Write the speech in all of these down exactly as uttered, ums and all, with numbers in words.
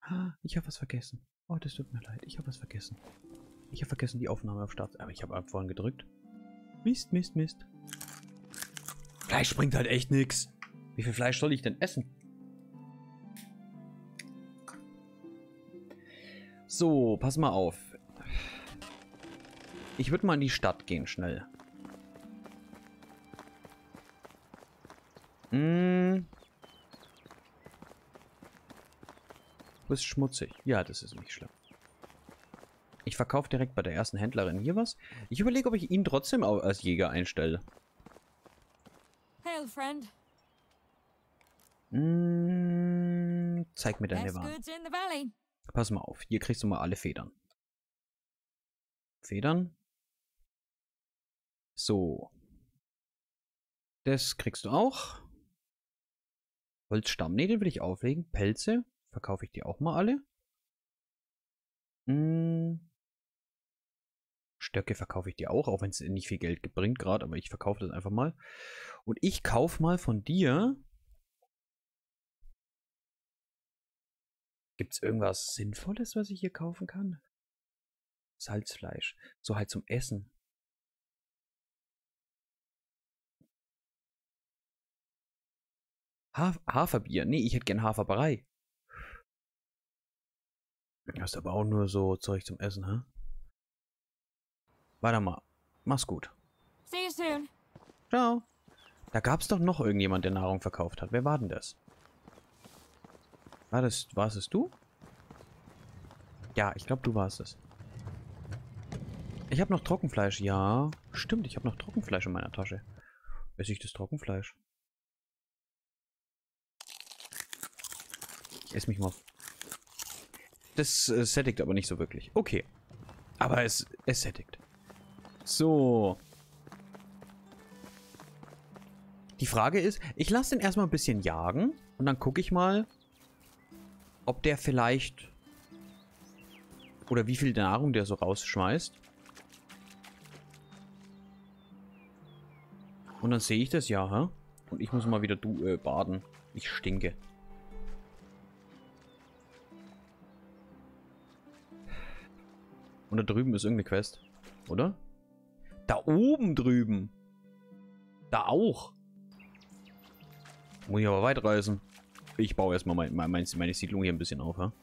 Ich habe was vergessen. Oh, das tut mir leid. Ich habe was vergessen. Ich habe vergessen, die Aufnahme auf Start. Aber ich habe vorhin gedrückt. Mist, Mist, Mist. Fleisch bringt halt echt nichts. Wie viel Fleisch soll ich denn essen? So, pass mal auf. Ich würde mal in die Stadt gehen, schnell. Hm. Du bist schmutzig. Ja, das ist nicht schlimm. Ich verkaufe direkt bei der ersten Händlerin hier was. Ich überlege, ob ich ihn trotzdem als Jäger einstelle. Hail, friend. Hm, zeig mir deine Waren. Best goods in the valley. Pass mal auf. Hier kriegst du mal alle Federn. Federn. So. Das kriegst du auch. Holzstamm. Ne, den will ich auflegen. Pelze. Verkaufe ich die auch mal alle. Hm. Stöcke verkaufe ich dir auch, auch wenn es nicht viel Geld bringt gerade, aber ich verkaufe das einfach mal. Und ich kaufe mal von dir. Gibt es irgendwas Sinnvolles, was ich hier kaufen kann? Salzfleisch. So halt zum Essen. Haf Haferbier. Nee, ich hätte gern Haferbrei. Das ist aber auch nur so Zeug zum Essen, hä? Warte mal. Mach's gut. See you soon. Ciao. Da gab's doch noch irgendjemand, der Nahrung verkauft hat. Wer war denn das? War das, warst es du? Ja, ich glaube, du warst es. Ich habe noch Trockenfleisch. Ja, stimmt. Ich habe noch Trockenfleisch in meiner Tasche. Esse ich das Trockenfleisch? Ich esse mich mal. Das äh, sättigt aber nicht so wirklich. Okay. Aber es, es sättigt. So. Die Frage ist, ich lasse den erstmal ein bisschen jagen und dann gucke ich mal, ob der vielleicht oder wie viel Nahrung der so rausschmeißt. Und dann sehe ich das ja, hä? Und ich muss mal wieder du äh, baden. Ich stinke. Und da drüben ist irgendeine Quest, oder? Da oben drüben. Da auch. Muss ich aber weit reisen. Ich baue erstmal mein, mein, meine Siedlung hier ein bisschen auf, ja?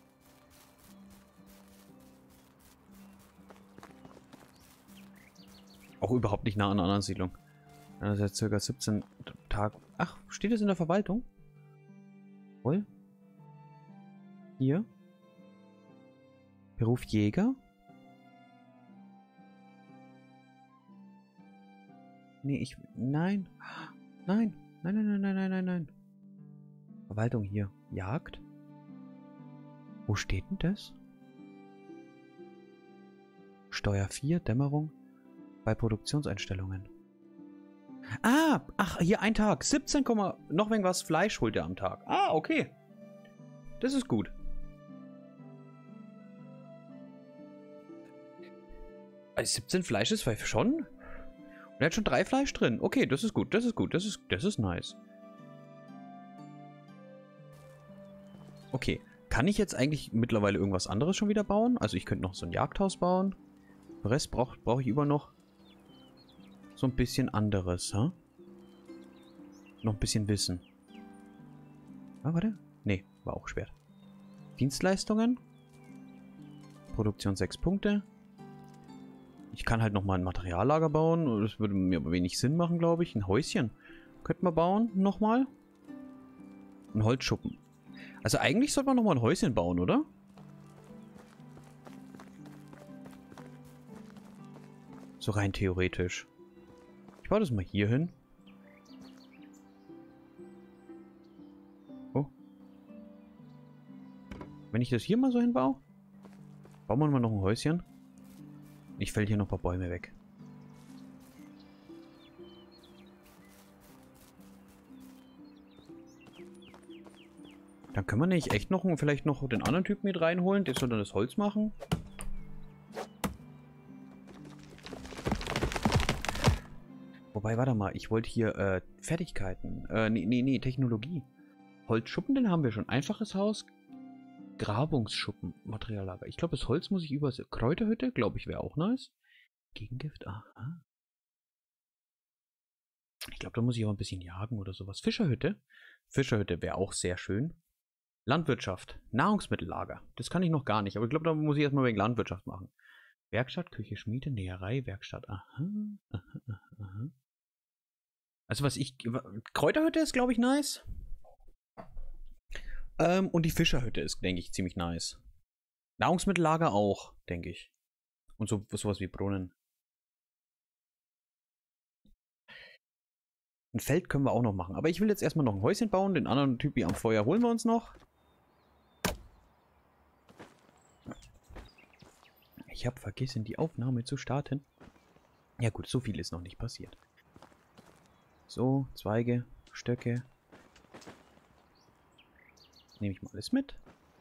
Auch überhaupt nicht nah an einer anderen Siedlung. Das ist jetzt circa siebzehn Tage. Ach, steht das in der Verwaltung? Wohl? Hier? Beruf Jäger? Nee, ich... Nein. Nein. Nein, nein, nein, nein, nein, nein, nein. Verwaltung hier. Jagd? Wo steht denn das? Steuer vier, Dämmerung. Bei Produktionseinstellungen. Ah, ach, hier ein Tag. siebzehn, noch irgendwas Fleisch holt er am Tag. Ah, okay. Das ist gut. Also siebzehn Fleisch ist vielleicht schon... Und er hat schon drei Fleisch drin. Okay, das ist gut, das ist gut, das ist, das ist nice. Okay, kann ich jetzt eigentlich mittlerweile irgendwas anderes schon wieder bauen? Also ich könnte noch so ein Jagdhaus bauen. Den Rest brauche brauch ich über noch so ein bisschen anderes, hä? Noch ein bisschen Wissen. Ah, warte. Nee, war auch schwer. Dienstleistungen. Produktion sechs Punkte. Ich kann halt nochmal ein Materiallager bauen. Das würde mir aber wenig Sinn machen, glaube ich. Ein Häuschen könnten wir bauen nochmal. Ein Holzschuppen. Also eigentlich sollte man nochmal ein Häuschen bauen, oder? So rein theoretisch. Ich baue das mal hier hin. Oh. Wenn ich das hier mal so hinbaue, bauen wir mal noch ein Häuschen. Ich fällt hier noch ein paar Bäume weg. Dann können wir nicht echt noch vielleicht noch den anderen Typen mit reinholen. Der soll dann das Holz machen. Wobei, warte mal. Ich wollte hier äh, Fertigkeiten. Äh, nee, nee, nee, Technologie. Holzschuppen, den haben wir schon. Einfaches Haus. Grabungsschuppen, Materiallager. Ich glaube, das Holz muss ich übersetzen. Kräuterhütte, glaube ich, wäre auch nice. Gegengift, aha. Ich glaube, da muss ich aber ein bisschen jagen oder sowas. Fischerhütte. Fischerhütte wäre auch sehr schön. Landwirtschaft. Nahrungsmittellager. Das kann ich noch gar nicht. Aber ich glaube, da muss ich erstmal wegen Landwirtschaft machen. Werkstatt, Küche, Schmiede, Näherei, Werkstatt. Aha, aha, aha, aha. Also was ich... Kräuterhütte ist, glaube ich, nice. Ähm, und die Fischerhütte ist, denke ich, ziemlich nice. Nahrungsmittellager auch, denke ich. Und so sowas wie Brunnen. Ein Feld können wir auch noch machen. Aber ich will jetzt erstmal noch ein Häuschen bauen. Den anderen Typi am Feuer holen wir uns noch. Ich habe vergessen, die Aufnahme zu starten. Ja gut, so viel ist noch nicht passiert. So, Zweige, Stöcke. Nehme ich mal alles mit.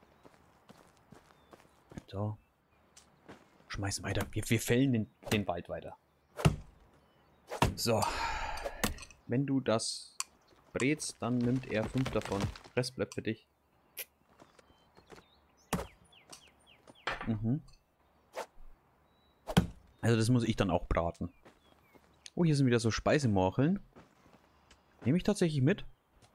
So. Schmeißen weiter. Wir, wir fällen den, den Wald weiter. So. Wenn du das brätst, dann nimmt er fünf davon. Rest bleibt für dich. Mhm. Also das muss ich dann auch braten. Oh, hier sind wieder so Speisemorcheln. Nehme ich tatsächlich mit.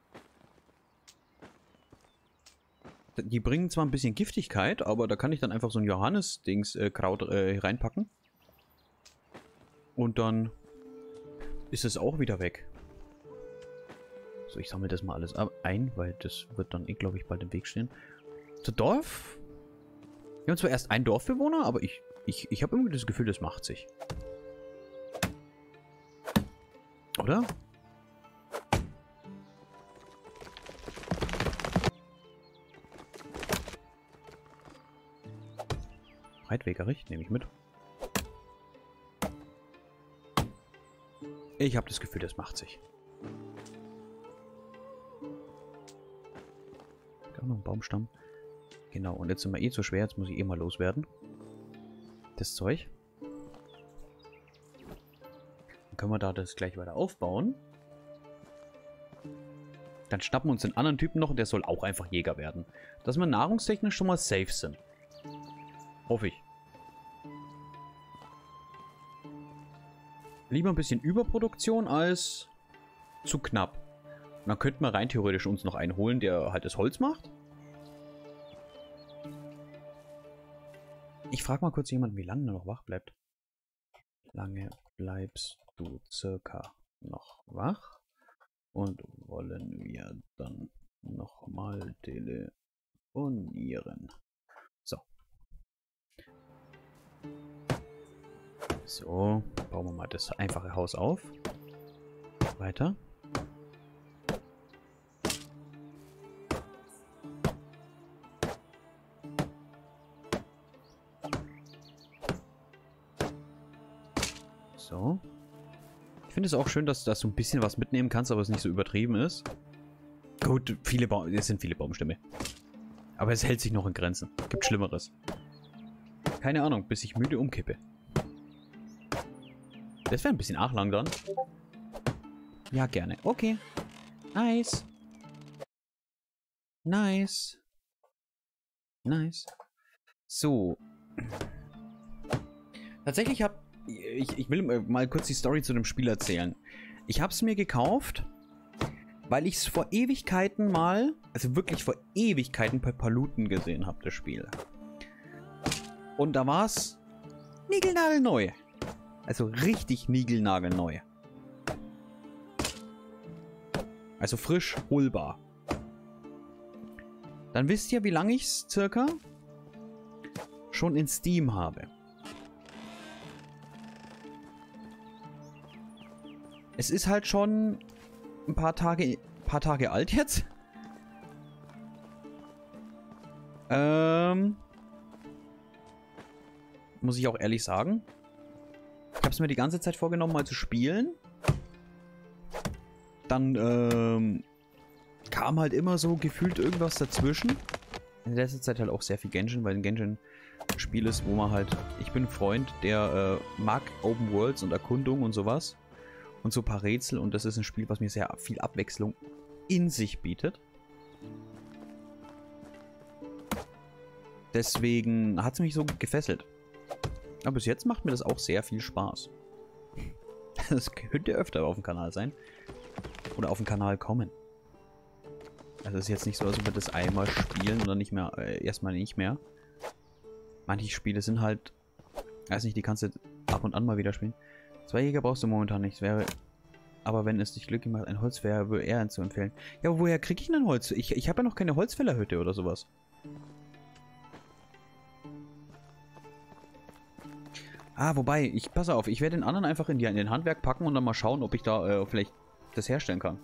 Die bringen zwar ein bisschen Giftigkeit, aber da kann ich dann einfach so ein Johannes-Dings-Kraut äh, reinpacken. Und dann ist es auch wieder weg. So, ich sammle das mal alles ein, weil das wird dann, eh, glaube ich, bald im Weg stehen. Zu Dorf? Wir haben zwar erst einen Dorfbewohner, aber ich, ich, ich habe irgendwie das Gefühl, das macht sich. Oder? Breitwegerich, nehme ich mit. Ich habe das Gefühl, das macht sich. Auch noch ein Baumstamm. Genau, und jetzt sind wir eh zu schwer, jetzt muss ich eh mal loswerden. Das Zeug. Dann können wir da das gleich weiter aufbauen. Dann schnappen wir uns den anderen Typen noch und der soll auch einfach Jäger werden. Dass wir nahrungstechnisch schon mal safe sind. Hoffe ich. Lieber ein bisschen Überproduktion als zu knapp. Und dann könnten wir rein theoretisch uns noch einen holen, der halt das Holz macht. Ich frage mal kurz jemanden, wie lange er noch wach bleibt. Lange bleibst du circa noch wach? Und wollen wir dann nochmal telefonieren? So. So, bauen wir mal das einfache Haus auf. Weiter. So. Ich finde es auch schön, dass du das so ein bisschen was mitnehmen kannst, aber es nicht so übertrieben ist. Gut, viele ba es sind viele Baumstämme. Aber es hält sich noch in Grenzen. Gibt Schlimmeres. Keine Ahnung, bis ich müde umkippe. Das wäre ein bisschen arg lang dann. Ja, gerne. Okay. Nice. Nice. Nice. So. Tatsächlich habe ich, ich will mal kurz die Story zu dem Spiel erzählen. Ich habe es mir gekauft, weil ich es vor Ewigkeiten mal, also wirklich vor Ewigkeiten bei Paluten gesehen habe, das Spiel. Und da war es niegelnagelneu. Also richtig niegelnagelneu. Also frisch holbar. Dann wisst ihr, wie lange ich es circa schon in Steam habe. Es ist halt schon ein paar Tage, paar Tage alt jetzt. Ähm, muss ich auch ehrlich sagen. Ich habe es mir die ganze Zeit vorgenommen, mal zu spielen. Dann ähm, kam halt immer so gefühlt irgendwas dazwischen. In letzter Zeit halt auch sehr viel Genshin, weil ein Genshin ein Spiel ist, wo man halt... Ich bin ein Freund, der äh, mag Open Worlds und Erkundung und sowas. Und so ein paar Rätsel. Und das ist ein Spiel, was mir sehr viel Abwechslung in sich bietet. Deswegen hat es mich so gefesselt. Aber bis jetzt macht mir das auch sehr viel Spaß. Das könnte öfter auf dem Kanal sein. Oder auf dem Kanal kommen. Also es ist jetzt nicht so, als ob wir das einmal spielen oder nicht mehr, äh, erstmal nicht mehr. Manche Spiele sind halt, weiß nicht, die kannst du ab und an mal wieder spielen. Zwei Jäger brauchst du momentan nicht. Wäre, aber wenn es dich glücklich macht, ein Holz wäre wohl eher zu empfehlen. Ja, aber woher kriege ich denn Holz? Ich, ich habe ja noch keine Holzfällerhütte oder sowas. Ah, wobei, ich passe auf, ich werde den anderen einfach in, die, in den Handwerk packen und dann mal schauen, ob ich da äh, vielleicht das herstellen kann.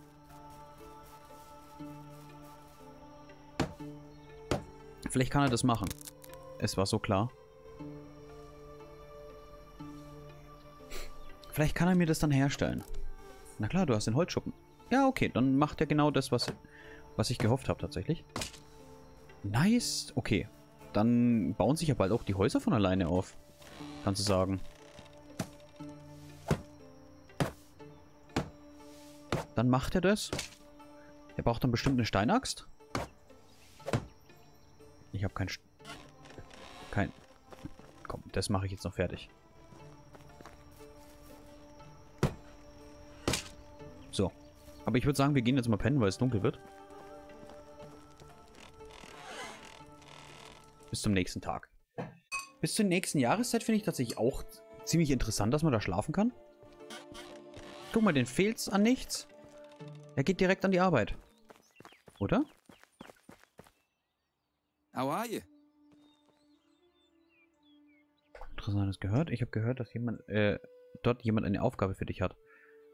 Vielleicht kann er das machen. Es war so klar. Vielleicht kann er mir das dann herstellen. Na klar, du hast den Holzschuppen. Ja, okay, dann macht er genau das, was, was ich gehofft habe tatsächlich. Nice. Okay, dann bauen sich ja bald auch die Häuser von alleine auf. Kannst du sagen. Dann macht er das. Er braucht dann bestimmt eine Steinaxt. Ich habe kein... St kein... Komm, das mache ich jetzt noch fertig. So. Aber ich würde sagen, wir gehen jetzt mal pennen, weil es dunkel wird. Bis zum nächsten Tag. Bis zur nächsten Jahreszeit finde ich tatsächlich auch ziemlich interessant, dass man da schlafen kann. Guck mal, den fehlt's an nichts. Er geht direkt an die Arbeit. Oder? How are you? Interessantes gehört. Ich habe gehört, dass jemand, äh, dort jemand eine Aufgabe für dich hat.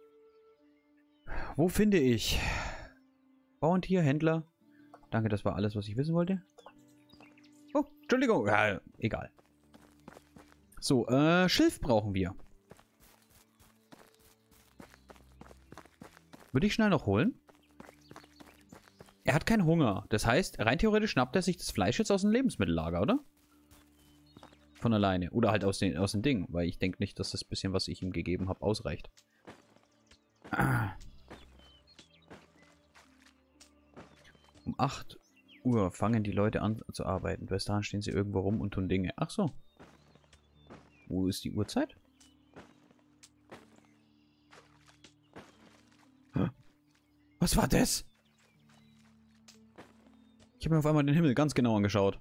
Wo finde ich? Bauerntier, Händler. Danke, das war alles, was ich wissen wollte. Oh, Entschuldigung. Ja, egal. So, äh, Schilf brauchen wir. Würde ich schnell noch holen? Er hat keinen Hunger. Das heißt, rein theoretisch schnappt er sich das Fleisch jetzt aus dem Lebensmittellager, oder? Von alleine. Oder halt aus, den, aus dem Ding. Weil ich denke nicht, dass das bisschen, was ich ihm gegeben habe, ausreicht. Ah. Um acht Uhr fangen die Leute an zu arbeiten. Bis dahin stehen sie irgendwo rum und tun Dinge. Ach so. Wo ist die Uhrzeit? Was war das? Ich habe mir auf einmal den Himmel ganz genau angeschaut.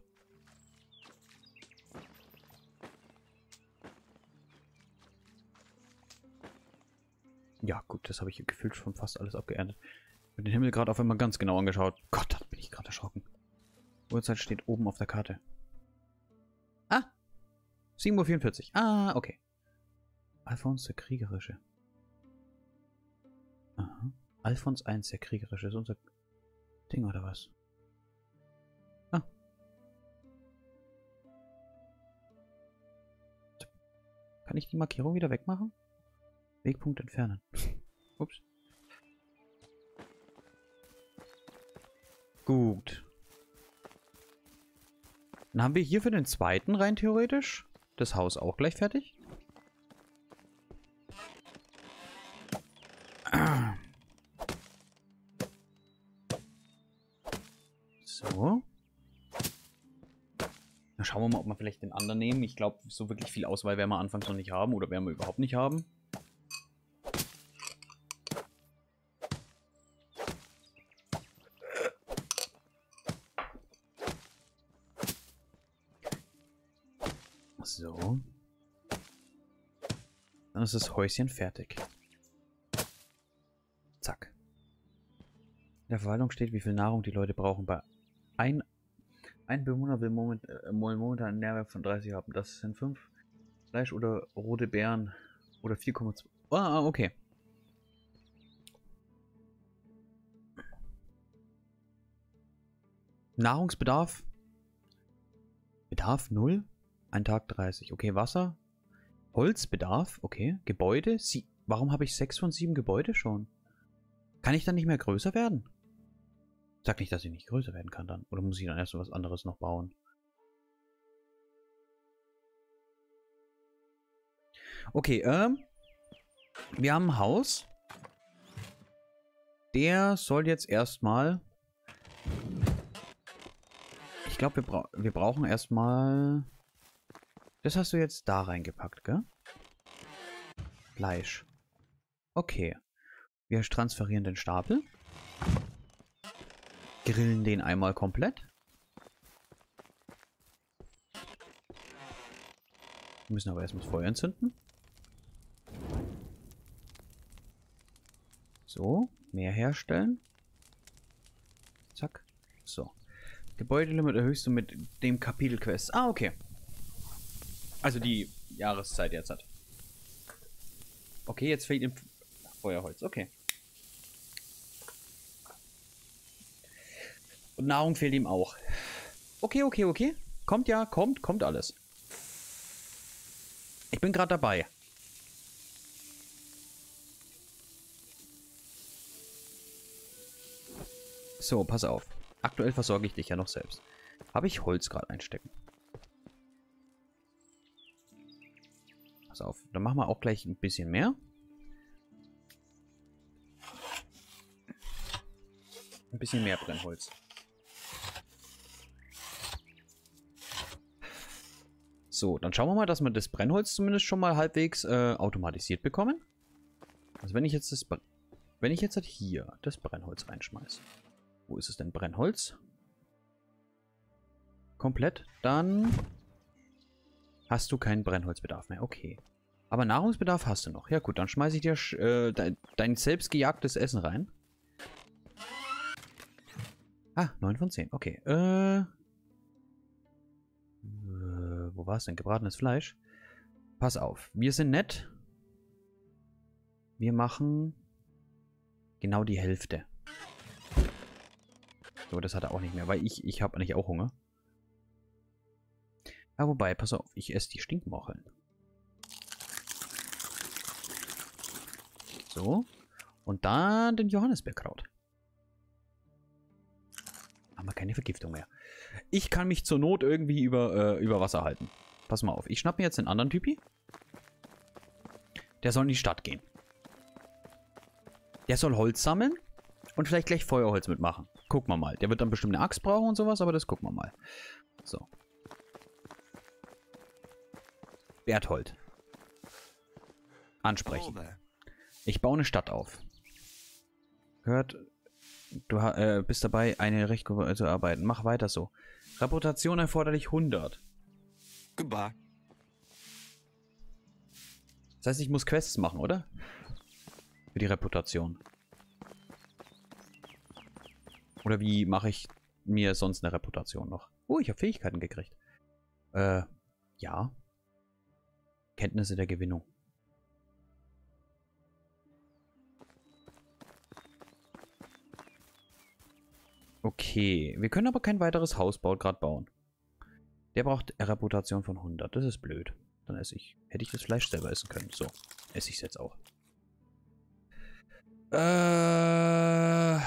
Ja, gut, das habe ich gefühlt schon fast alles abgeerntet. Ich habe den Himmel gerade auf einmal ganz genau angeschaut. Gott, da bin ich gerade erschrocken. Uhrzeit steht oben auf der Karte. Ah! sieben Uhr vierundvierzig. Ah, okay. Alfons der Kriegerische. Aha. Alfons der Erste, der Kriegerische. Ist unser Ding, oder was? Ah. Kann ich die Markierung wieder wegmachen? Wegpunkt entfernen. Ups. Gut. Dann haben wir hier für den zweiten rein theoretisch das Haus auch gleich fertig. So. Dann schauen wir mal, ob wir vielleicht den anderen nehmen. Ich glaube, so wirklich viel Auswahl werden wir anfangs noch nicht haben. Oder werden wir überhaupt nicht haben. So. Dann ist das Häuschen fertig. Zack. In der Verwaltung steht, wie viel Nahrung die Leute brauchen. Bei ein, ein Bewohner will moment, äh, momentan einen Nährwert von dreißig haben. Das sind fünf Fleisch oder rote Beeren oder vier Komma zwei. Ah, okay. Nahrungsbedarf. Bedarf null. Ein Tag dreißig. Okay, Wasser. Holzbedarf. Okay. Gebäude. Sie Warum habe ich sechs von sieben Gebäude schon? Kann ich dann nicht mehr größer werden? Sag nicht, dass ich nicht größer werden kann dann. Oder muss ich dann erst was anderes noch bauen? Okay, ähm. Wir haben ein Haus. Der soll jetzt erstmal... glaube, wir, bra wir brauchen erstmal... Das hast du jetzt da reingepackt, gell? Fleisch. Okay. Wir transferieren den Stapel. Grillen den einmal komplett. Wir müssen aber erstmal das Feuer entzünden. So, mehr herstellen. Zack. So. Gebäudelimit erhöhst du mit dem Kapitelquest. Ah, okay. Also die Jahreszeit jetzt hat. Okay, jetzt fehlt ihm Feuerholz. Okay. Und Nahrung fehlt ihm auch. Okay, okay, okay. Kommt ja, kommt, kommt alles. Ich bin gerade dabei. So, pass auf. Aktuell versorge ich dich ja noch selbst. Habe ich Holz gerade einstecken? Pass auf. Dann machen wir auch gleich ein bisschen mehr. Ein bisschen mehr Brennholz. So, dann schauen wir mal, dass wir das Brennholz zumindest schon mal halbwegs äh, automatisiert bekommen. Also wenn ich jetzt das... Wenn ich jetzt halt hier das Brennholz reinschmeiße. Wo ist es denn? Brennholz? Komplett. Dann hast du keinen Brennholzbedarf mehr. Okay. Aber Nahrungsbedarf hast du noch. Ja gut, dann schmeiße ich dir äh, dein, dein selbst gejagtes Essen rein. Ah, neun von zehn. Okay. Äh, äh, wo war es denn? Gebratenes Fleisch. Pass auf. Wir sind nett. Wir machen genau die Hälfte. So, das hat er auch nicht mehr, weil ich, ich habe eigentlich auch Hunger. Ja, wobei, pass auf, ich esse die Stinkmorcheln. So. Und dann den Johannisbeerkraut. Haben wir keine Vergiftung mehr. Ich kann mich zur Not irgendwie über, äh, über Wasser halten. Pass mal auf, ich schnapp mir jetzt den anderen Typi. Der soll in die Stadt gehen. Der soll Holz sammeln und vielleicht gleich Feuerholz mitmachen. Gucken wir mal. Der wird dann bestimmt eine Axt brauchen und sowas, aber das gucken wir mal. So. Berthold. Ansprechen. Ich baue eine Stadt auf. Hört, du äh, bist dabei, eine Recht zu arbeiten. Mach weiter so. Reputation erforderlich hundert. Goodbye. Das heißt, ich muss Quests machen, oder? Für die Reputation. Oder wie mache ich mir sonst eine Reputation noch? Oh, ich habe Fähigkeiten gekriegt. Äh, ja. Kenntnisse der Gewinnung. Okay, wir können aber kein weiteres Hausbau gerade bauen. Der braucht Reputation von hundert. Das ist blöd. Dann esse ich. Hätte ich das Fleisch selber essen können. So, esse ich es jetzt auch. Äh...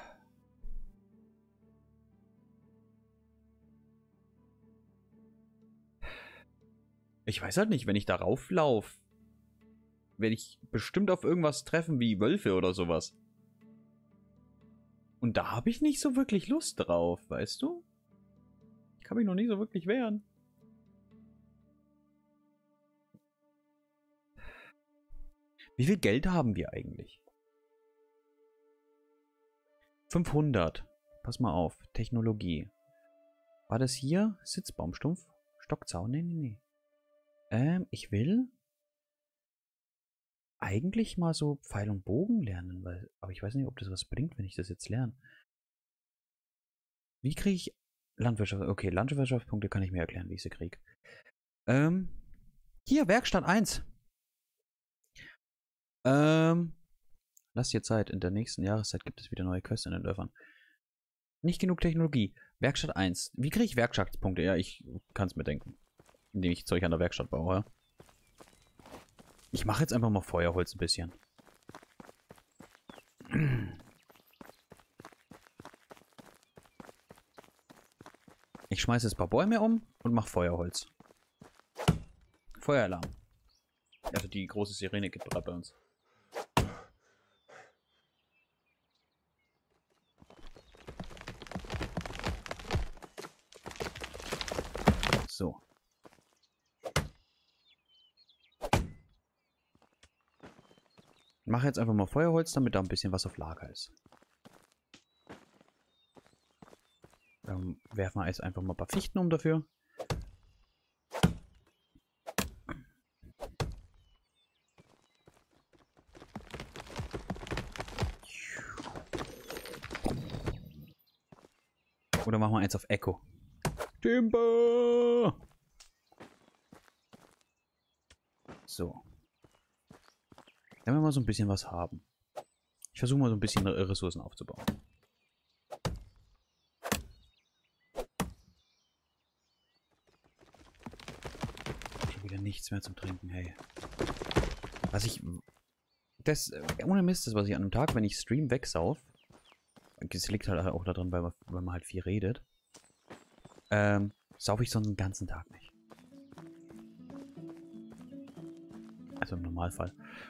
Ich weiß halt nicht, wenn ich darauf laufe, werde ich bestimmt auf irgendwas treffen wie Wölfe oder sowas. Und da habe ich nicht so wirklich Lust drauf, weißt du? Ich kann mich noch nie so wirklich wehren. Wie viel Geld haben wir eigentlich? fünfhundert. Pass mal auf. Technologie. War das hier? Sitzbaumstumpf? Stockzaun? Nee, nee, nee. Ähm, ich will eigentlich mal so Pfeil und Bogen lernen, weil, aber ich weiß nicht, ob das was bringt, wenn ich das jetzt lerne. Wie kriege ich Landwirtschaft? Okay, Landwirtschaftspunkte kann ich mir erklären, wie ich sie kriege. Ähm, hier, Werkstatt eins. Ähm, lass dir Zeit. In der nächsten Jahreszeit gibt es wieder neue Quests in den Dörfern. Nicht genug Technologie. Werkstatt eins. Wie kriege ich Werkstattpunkte? Ja, ich kann es mir denken. Indem ich Zeug an der Werkstatt baue, ja. Ich mache jetzt einfach mal Feuerholz ein bisschen. Ich schmeiße jetzt ein paar Bäume um und mache Feuerholz. Feueralarm. Also die große Sirene geht gerade bei uns. Ich mache jetzt einfach mal Feuerholz, damit da ein bisschen was auf Lager ist. Dann werfen wir jetzt einfach mal ein paar Fichten um dafür. Oder machen wir eins auf Echo. Timber! So. Wenn wir mal so ein bisschen was haben. Ich versuche mal so ein bisschen Ressourcen aufzubauen. Schon wieder nichts mehr zum Trinken, hey. Was ich... Das, ohne Mist, das, was ich an einem Tag, wenn ich Stream wegsauf, das liegt halt auch daran, weil man, weil man halt viel redet, ähm, saufe ich so einen ganzen Tag nicht. Also im Normalfall.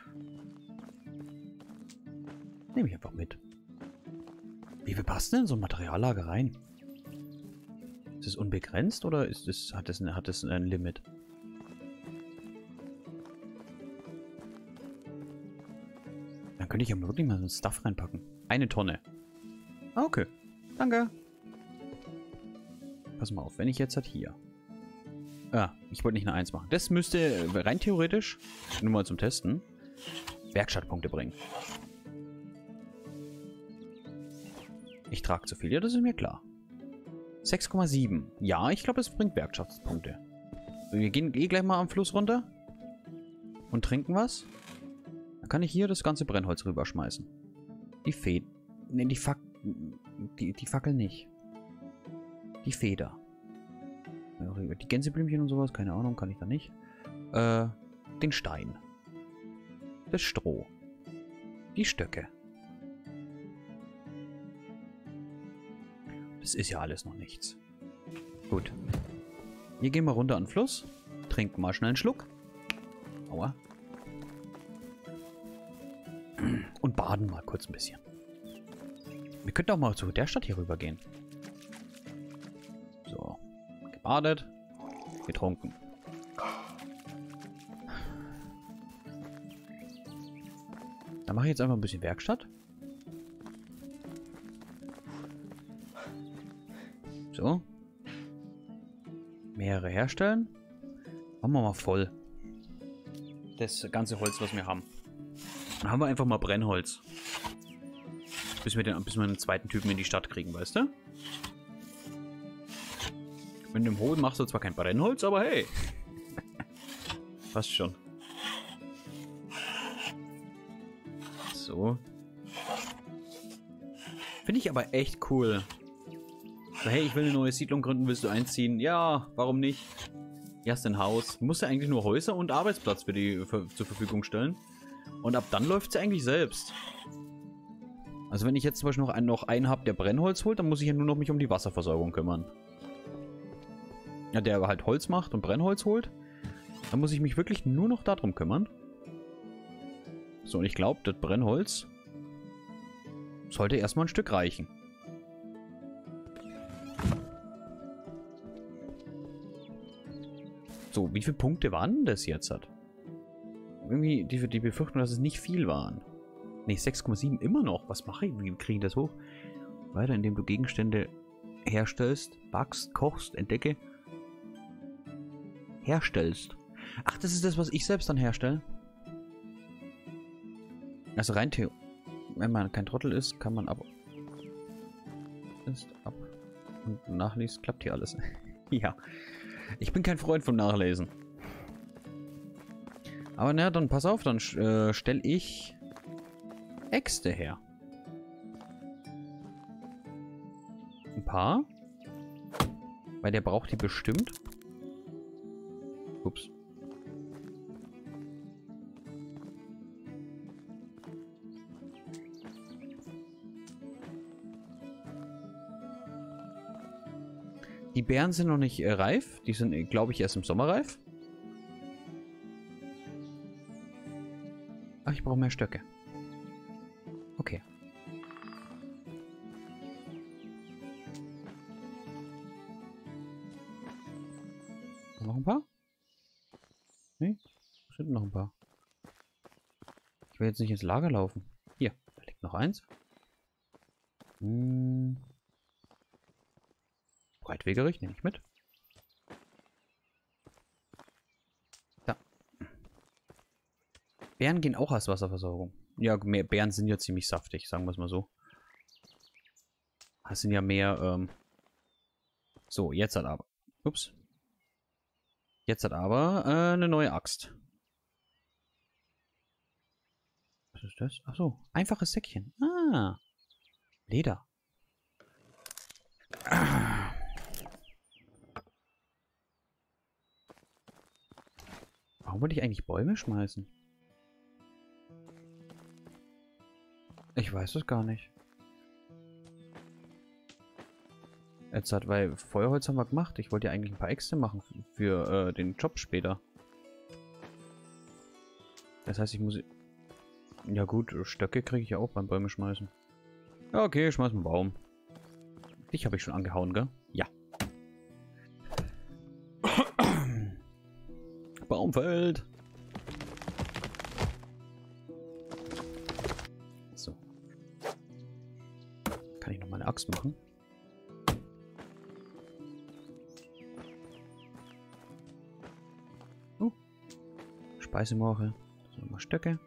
Nehme ich einfach mit. Wie viel passt denn in so ein Materiallager rein? Ist es unbegrenzt oder ist es, hat es, hat es ein Limit? Dann könnte ich ja wirklich mal so ein Stuff reinpacken. Eine Tonne. Ah, okay. Danke. Pass mal auf, wenn ich jetzt halt hier... Ah, ich wollte nicht eine eins machen. Das müsste rein theoretisch, nur mal zum Testen, Werkstattpunkte bringen. Ich trage zu viel, ja, das ist mir klar. sechs Komma sieben. Ja, ich glaube, es bringt Werkstattpunkte. Wir gehen eh gleich mal am Fluss runter und trinken was. Dann kann ich hier das ganze Brennholz rüberschmeißen. Die Feder. Ne, die Fac... Die, die Fackel nicht. Die Feder. Die Gänseblümchen und sowas, keine Ahnung, kann ich da nicht. Äh, den Stein. Das Stroh. Die Stöcke. Das ist ja alles noch nichts. Gut. Hier gehen wir runter an den Fluss. Trinken mal schnell einen Schluck. Aua. Und baden mal kurz ein bisschen. Wir könnten auch mal zu der Stadt hier rüber gehen. So. Gebadet. Getrunken. Dann mache ich jetzt einfach ein bisschen Werkstatt. So. Mehrere herstellen. Machen wir mal voll. Das ganze Holz, was wir haben. Dann haben wir einfach mal Brennholz. Bis wir, den, bis wir einen zweiten Typen in die Stadt kriegen, weißt du? Mit dem Hohl machst du zwar kein Brennholz, aber hey. Passt schon. So. Finde ich aber echt cool. So, hey, ich will eine neue Siedlung gründen, willst du einziehen? Ja, warum nicht? Hier hast du ein Haus. Du musst ja eigentlich nur Häuser und Arbeitsplatz für die für, zur Verfügung stellen. Und ab dann läuft es eigentlich selbst. Also wenn ich jetzt zum Beispiel noch einen, noch einen habe, der Brennholz holt, dann muss ich ja nur noch mich um die Wasserversorgung kümmern. Ja, der halt Holz macht und Brennholz holt. Dann muss ich mich wirklich nur noch darum kümmern. So, und ich glaube, das Brennholz sollte erstmal ein Stück reichen. So, wie viele Punkte waren denn das jetzt? Hat? Irgendwie die, die Befürchtung, dass es nicht viel waren. Ne, sechs Komma sieben immer noch. Was mache ich? Wie kriege ich das hoch? Weiter, indem du Gegenstände herstellst, backst, kochst, entdecke. Herstellst. Ach, das ist das, was ich selbst dann herstelle. Also rein theoretisch. Wenn man kein Trottel ist, kann man ab. Ist ab. Und nachliest, klappt hier alles. Ja. Ich bin kein Freund vom Nachlesen. Aber na, dann pass auf, dann äh, stelle ich Äxte her. Ein paar. Weil der braucht die bestimmt. Ups. Die Beeren sind noch nicht äh, reif. Die sind, glaube ich, erst im Sommer reif. Ach, ich brauche mehr Stöcke. Okay. Noch ein paar? Nee? Es sind noch ein paar. Ich will jetzt nicht ins Lager laufen. Hier, da liegt noch eins. Hm. Breitwegerich, nehme ich mit. Da. Bären gehen auch als Wasserversorgung. Ja, mehr Bären sind ja ziemlich saftig, sagen wir es mal so. Das sind ja mehr, ähm... So, jetzt hat aber... Ups. Jetzt hat aber äh, eine neue Axt. Was ist das? Achso, einfaches Säckchen. Ah. Leder. Ah. Warum wollte ich eigentlich Bäume schmeißen? Ich weiß es gar nicht. Jetzt hat, weil Feuerholz haben wir gemacht. Ich wollte ja eigentlich ein paar Äxte machen für, für äh, den Job später. Das heißt, ich muss... Ja gut, Stöcke kriege ich ja auch beim Bäume schmeißen. Ja, okay, schmeiß einen Baum. Dich habe ich schon angehauen, gell? Ja. Baumfeld. So. Kann ich noch mal eine Axt machen? Uh. Speisemorche. So, nochmal Stöcke.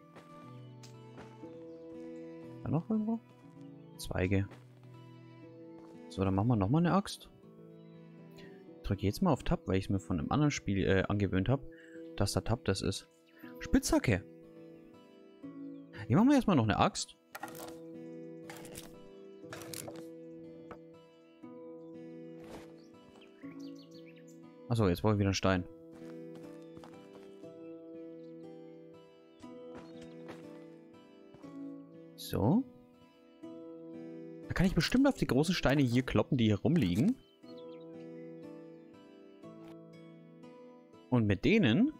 Da noch irgendwo? Zweige. So, dann machen wir nochmal eine Axt. Ich drücke jetzt mal auf Tab, weil ich es mir von einem anderen Spiel äh, angewöhnt habe, dass da Tab das ist. Spitzhacke! Hier machen wir erstmal noch eine Axt. Achso, jetzt brauche ich wieder einen Stein. So. Da kann ich bestimmt auf die großen Steine hier kloppen, die hier rumliegen. Und mit denen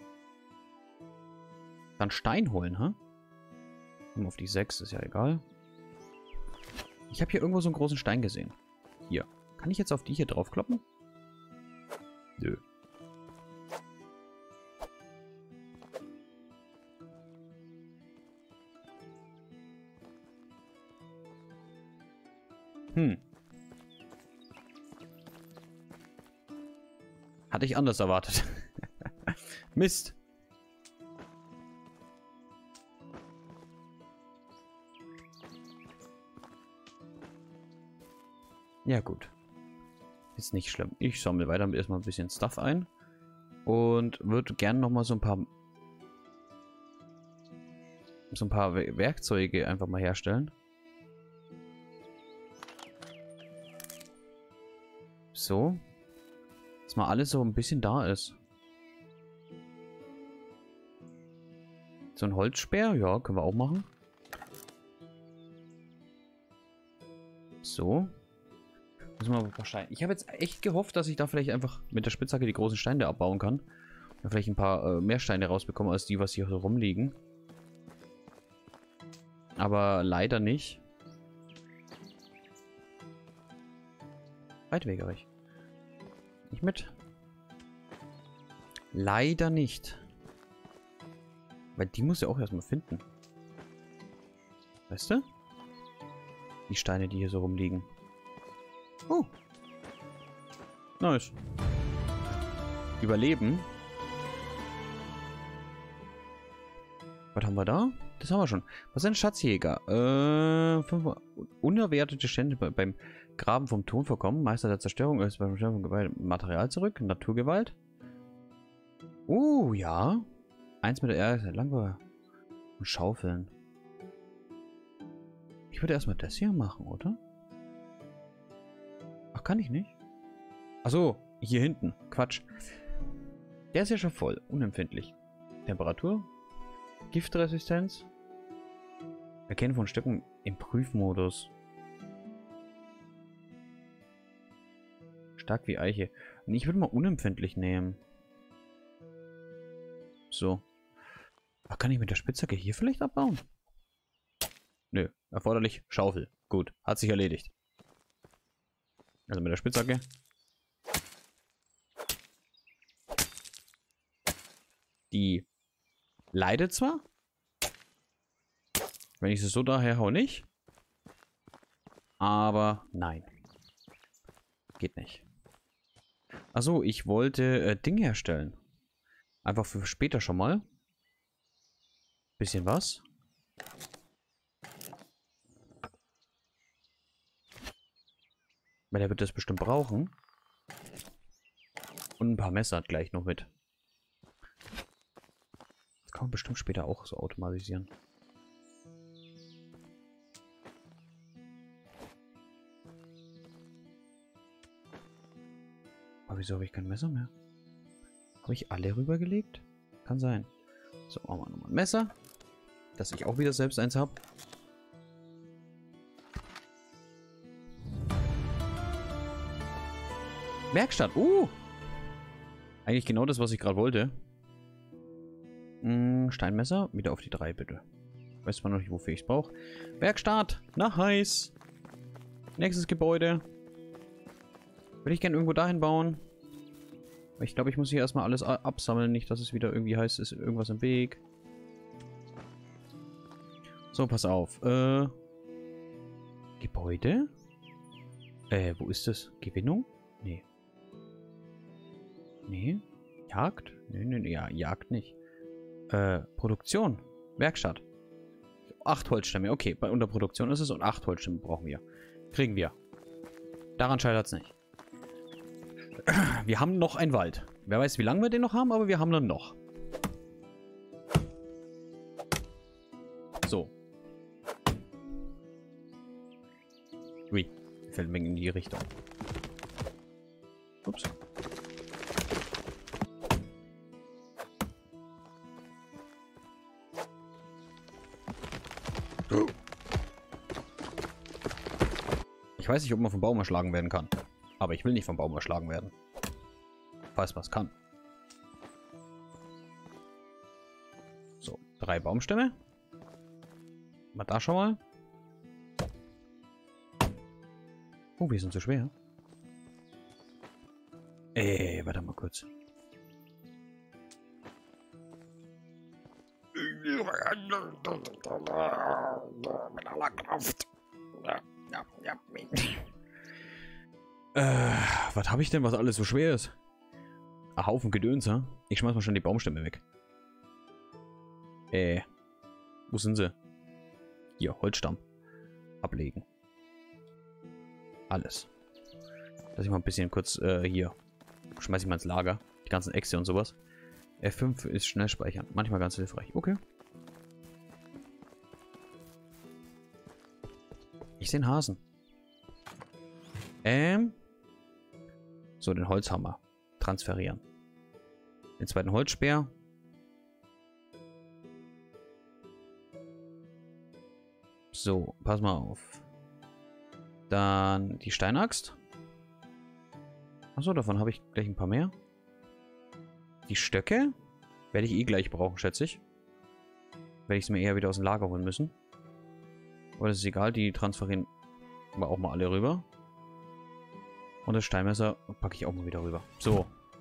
dann Stein holen, ha? Huh? Auf die sechs, ist ja egal. Ich habe hier irgendwo so einen großen Stein gesehen. Hier. Kann ich jetzt auf die hier drauf kloppen? Nö. Hm. Hatte ich anders erwartet. Mist. Ja gut. Ist nicht schlimm. Ich sammle weiter erstmal ein bisschen Stuff ein. Und würde gerne nochmal so ein paar... so ein paar Werkzeuge einfach mal herstellen. So. Dass mal alles so ein bisschen da ist. So ein Holzspeer, ja, können wir auch machen. So. Müssen wir ein paar Steine. Ich habe jetzt echt gehofft, dass ich da vielleicht einfach mit der Spitzhacke die großen Steine abbauen kann. Und vielleicht ein paar äh, mehr Steine rausbekommen, als die, was hier so rumliegen. Aber leider nicht. Breitwegerich. Nicht mit. Leider nicht. Weil die muss ja auch erstmal finden. Weißt du? Die Steine, die hier so rumliegen. Oh. Nice. Überleben. Was haben wir da? Das haben wir schon. Was ist ein Schatzjäger? Äh, fünf unerwertete Stände bei, beim Graben vom Tonvorkommen. Meister der Zerstörung ist beim Zerstörung von Material zurück. Naturgewalt. Oh, ja. Eins mit der Erde. Langbar. Und Schaufeln. Ich würde erstmal das hier machen, oder? Ach, kann ich nicht? Achso, hier hinten. Quatsch. Der ist ja schon voll. Unempfindlich. Temperatur. Giftresistenz. Erkennen von Stücken im Prüfmodus. Stark wie Eiche. Und ich würde mal unempfindlich nehmen. So. Ach, kann ich mit der Spitzhacke hier vielleicht abbauen? Nö. Erforderlich Schaufel. Gut. Hat sich erledigt. Also mit der Spitzhacke. Die leidet zwar, Wenn ich es so daher hau, nicht. Aber nein. Geht nicht. Achso, ich wollte äh, Ding herstellen. Einfach für später schon mal. Bisschen was. Weil der wird das bestimmt brauchen. Und ein paar Messer gleich noch mit. Das kann man bestimmt später auch so automatisieren. Aber wieso habe ich kein Messer mehr? Habe ich alle rübergelegt? Kann sein. So, machen wir nochmal ein Messer. Dass ich auch wieder selbst eins habe. Werkstatt. Uh! Eigentlich genau das, was ich gerade wollte. Hm, Steinmesser. Wieder auf die drei, bitte. Weiß man noch nicht, wofür ich es brauche. Werkstatt. Nice. Nächstes Gebäude. Würde ich gerne irgendwo dahin bauen. Ich glaube, ich muss hier erstmal alles absammeln. Nicht, dass es wieder irgendwie heißt, ist irgendwas im Weg. So, pass auf. Äh, Gebäude? Äh, wo ist das? Gewinnung? Nee. Nee. Jagd? Nee, nee, nee. Ja, Jagd nicht. Äh, Produktion. Werkstatt. Acht Holzstämme. Okay, bei unter Produktion ist es und acht Holzstämme brauchen wir. Kriegen wir. Daran scheitert es nicht. Wir haben noch einen Wald. Wer weiß, wie lange wir den noch haben, aber wir haben dann noch. So. Ui. Fällt mir in die Richtung. Ups. Ich weiß nicht, ob man vom Baum erschlagen werden kann. Aber ich will nicht vom Baum erschlagen werden. Falls man es kann. So, drei Baumstämme. Mal da schon mal. Oh, wir sind so schwer. Ey, warte mal kurz. Mit aller Kraft. Ja, ja, ja. Äh, was habe ich denn, was alles so schwer ist? Ein Haufen Gedöns, ha? Ich schmeiß mal schon die Baumstämme weg. Äh. Wo sind sie? Hier, Holzstamm. Ablegen. Alles. Lass ich mal ein bisschen kurz, äh, hier. Schmeiß ich mal ins Lager. Die ganzen Äxte und sowas. F fünf ist schnell speichern. Manchmal ganz hilfreich. Okay. Ich sehe einen Hasen. Ähm. So, den Holzhammer. Transferieren. Den zweiten Holzspeer. So, pass mal auf. Dann die Steinaxt. Achso, davon habe ich gleich ein paar mehr. Die Stöcke werde ich eh gleich brauchen, schätze ich. Werde ich es mir eher wieder aus dem Lager holen müssen. Aber das ist egal, die transferieren wir auch mal alle rüber. Und das Steinmesser packe ich auch mal wieder rüber. So.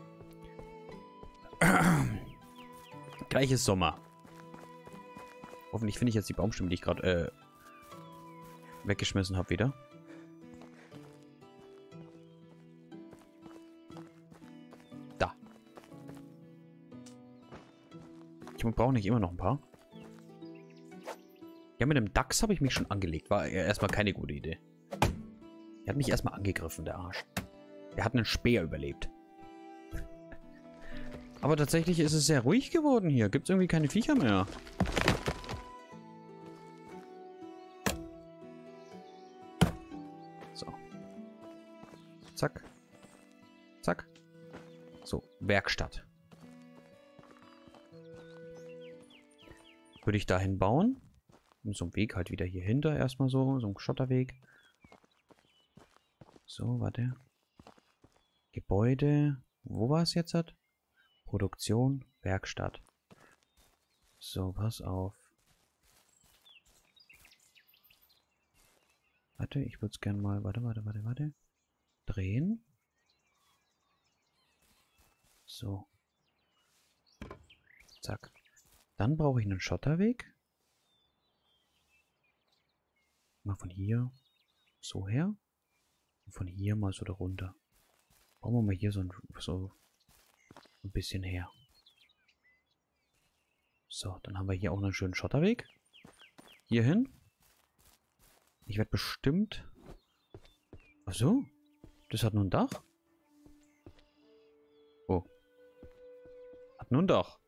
Gleich ist Sommer. Hoffentlich finde ich jetzt die Baumstämme, die ich gerade äh, weggeschmissen habe, wieder. Da. Ich brauche nicht immer noch ein paar. Ja, mit dem Dachs habe ich mich schon angelegt. War erstmal keine gute Idee. Er hat mich erstmal angegriffen, der Arsch. Er hat einen Speer überlebt. Aber tatsächlich ist es sehr ruhig geworden hier. Gibt es irgendwie keine Viecher mehr. So. Zack. Zack. So, Werkstatt. Würde ich dahin bauen. Und so einen Weg halt wieder hier hinter erstmal so. So ein Schotterweg. So, warte. Gebäude. Wo war es jetzt? Hat? Produktion, Werkstatt. So, pass auf. Warte, ich würde es gerne mal... Warte, warte, warte, warte. Drehen. So. Zack. Dann brauche ich einen Schotterweg. Mal von hier so her. Und von hier mal so da runter. Bauen wir mal hier so ein, so ein bisschen her. So, dann haben wir hier auch noch einen schönen Schotterweg. Hier hin. Ich werde bestimmt... Ach so. Das hat nur ein Dach? Oh. Hat nur ein Dach.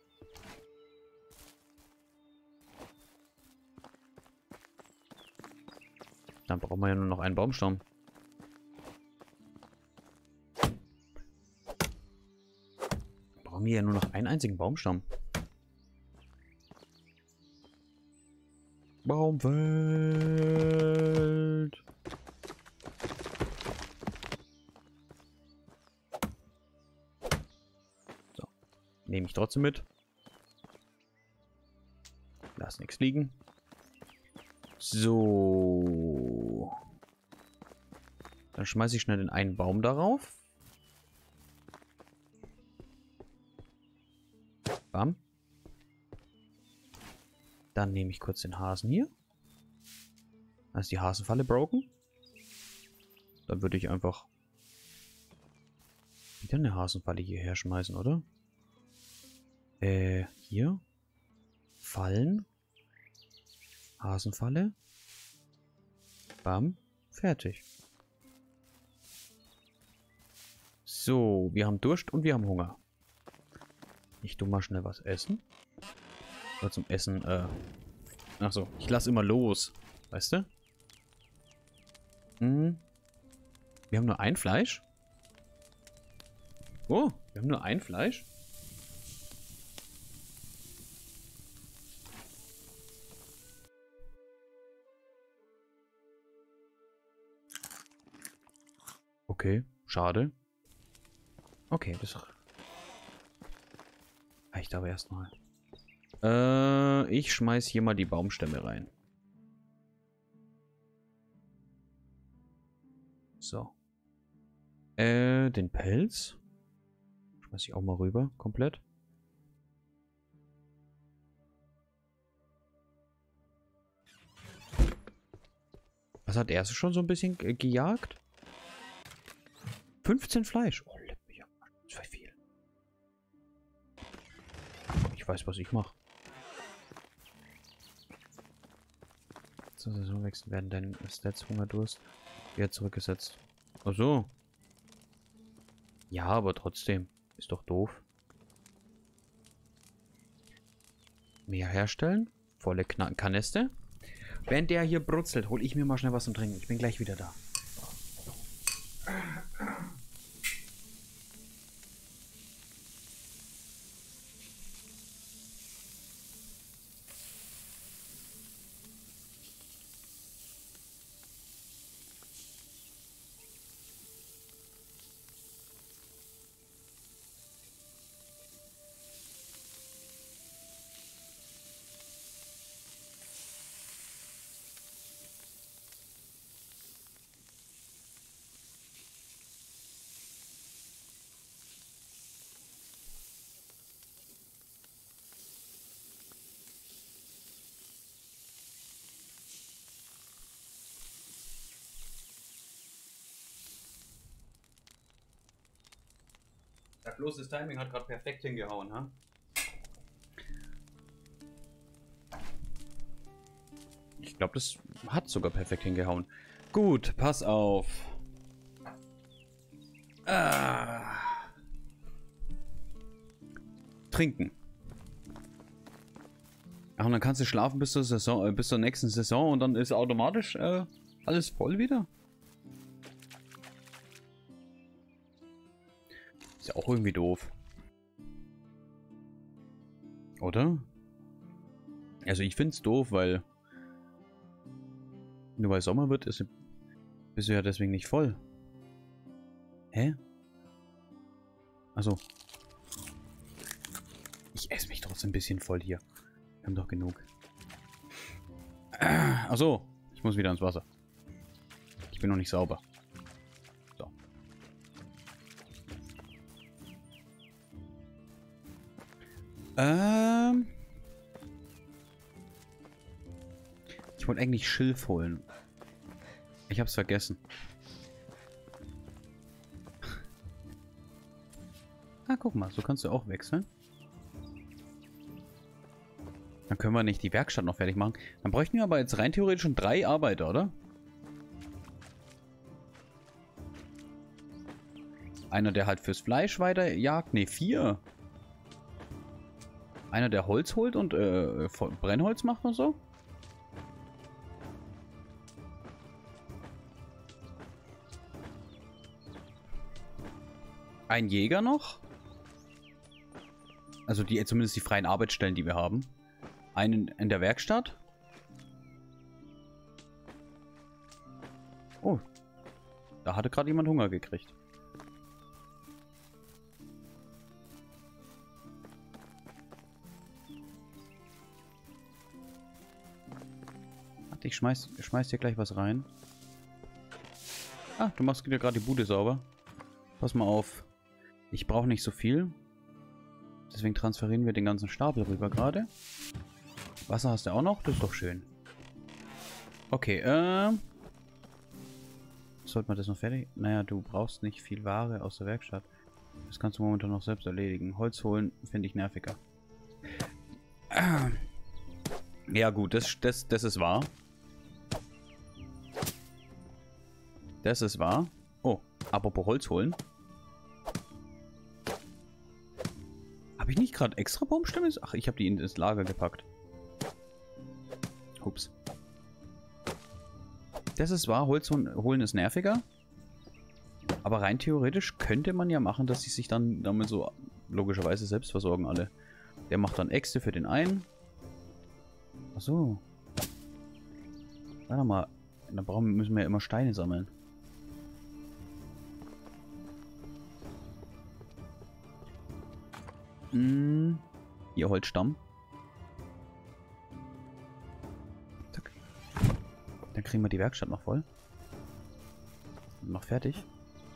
Dann brauchen wir ja nur noch einen Baumstamm. Brauchen wir ja nur noch einen einzigen Baumstamm. Baumwelt. So. Nehme ich trotzdem mit. Lass nichts liegen. So. Dann schmeiße ich schnell den einen Baum darauf. Bam. Dann nehme ich kurz den Hasen hier. Dann ist die Hasenfalle broken. Dann würde ich einfach wieder eine Hasenfalle hierher schmeißen, oder? Äh, hier. Fallen. Hasenfalle. Bam. Fertig. So, wir haben Durst und wir haben Hunger. Ich tu mal schnell was essen. Oder zum Essen, äh... Achso, ich lasse immer los. Weißt du? Hm. Wir haben nur ein Fleisch. Oh, wir haben nur ein Fleisch. Okay, schade. Okay, das reicht aber erstmal. Äh, ich schmeiß hier mal die Baumstämme rein. So. Äh, den Pelz. Schmeiß ich auch mal rüber, komplett. Was hat er schon so ein bisschen ge gejagt? fünfzehn Fleisch. Oh, leck mich am Arsch. Das war viel. Ich weiß, was ich mache. Zur Saisonwechsel werden deine Stats Hungerdurst wieder zurückgesetzt. Ach so. Ja, aber trotzdem. Ist doch doof. Mehr herstellen. Volle Kna Kanister. Während der hier brutzelt, hole ich mir mal schnell was zum Trinken. Ich bin gleich wieder da. Ja, bloß das Timing hat gerade perfekt hingehauen, ha? Ich glaube, das hat sogar perfekt hingehauen. Gut, pass auf. Ah. Trinken. Ach, und dann kannst du schlafen bis zur Saison, äh, bis zur nächsten Saison und dann ist automatisch äh, alles voll wieder. Ist ja auch irgendwie doof. Oder? Also ich find's doof, weil nur weil Sommer wird, ist, bist du ja deswegen nicht voll. Hä? Also. Ich esse mich trotzdem ein bisschen voll hier. Wir haben doch genug. Achso, ich muss wieder ans Wasser. Ich bin noch nicht sauber. So. Ähm. Ich wollte eigentlich Schilf holen. Ich hab's vergessen. Ah, guck mal, so kannst du auch wechseln. Dann können wir nicht die Werkstatt noch fertig machen. Dann bräuchten wir aber jetzt rein theoretisch schon drei Arbeiter, oder? Einer, der halt fürs Fleisch weiter jagt. Ne, vier. Einer, der Holz holt und äh, Brennholz macht und so. Ein Jäger noch. Also die zumindest die freien Arbeitsstellen, die wir haben. Einen in der Werkstatt. Oh. Da hatte gerade jemand Hunger gekriegt. Warte, ich schmeiß, schmeiß dir gleich was rein. Ah, du machst dir gerade die Bude sauber. Pass mal auf. Ich brauche nicht so viel. Deswegen transferieren wir den ganzen Stapel rüber gerade. Wasser hast du auch noch? Das ist doch schön. Okay, ähm... sollte man das noch fertig? Naja, du brauchst nicht viel Ware aus der Werkstatt. Das kannst du momentan noch selbst erledigen. Holz holen finde ich nerviger. Ja gut, das, das, das ist wahr. Das ist wahr. Oh, apropos Holz holen. Habe ich nicht gerade extra Baumstämme? Ach, ich habe die ins Lager gepackt. Ups. Das ist wahr, Holz holen ist nerviger. Aber rein theoretisch könnte man ja machen, dass sie sich dann damit so logischerweise selbst versorgen alle. Der macht dann Äxte für den einen. Achso. Warte mal. Dann brauchen, müssen wir ja immer Steine sammeln. Hm. Hier Holzstamm. Zack. Dann kriegen wir die Werkstatt noch voll. Noch fertig.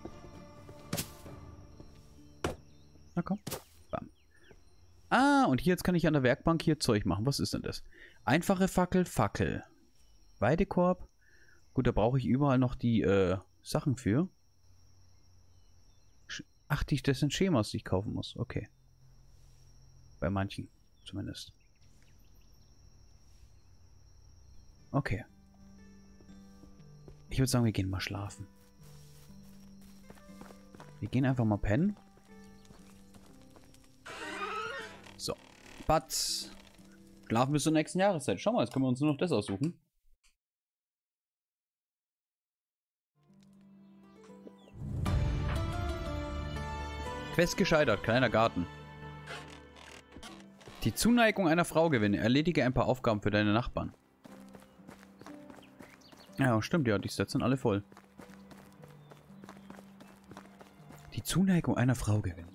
Na komm. Bam. Ah, und hier jetzt kann ich an der Werkbank hier Zeug machen. Was ist denn das? Einfache Fackel, Fackel. Weidekorb. Gut, da brauche ich überall noch die äh, Sachen für. Ach, die, das sind Schemas, die ich kaufen muss. Okay. Bei manchen zumindest. Okay. Ich würde sagen, wir gehen mal schlafen. Wir gehen einfach mal pennen. So. Batz. Schlafen bis zur nächsten Jahreszeit. Schau mal, jetzt können wir uns nur noch das aussuchen. Quest gescheitert. Kleiner Garten. Die Zuneigung einer Frau gewinnen. Erledige ein paar Aufgaben für deine Nachbarn. Ja, stimmt, ja, die Stats sind alle voll. Die Zuneigung einer Frau gewinnen.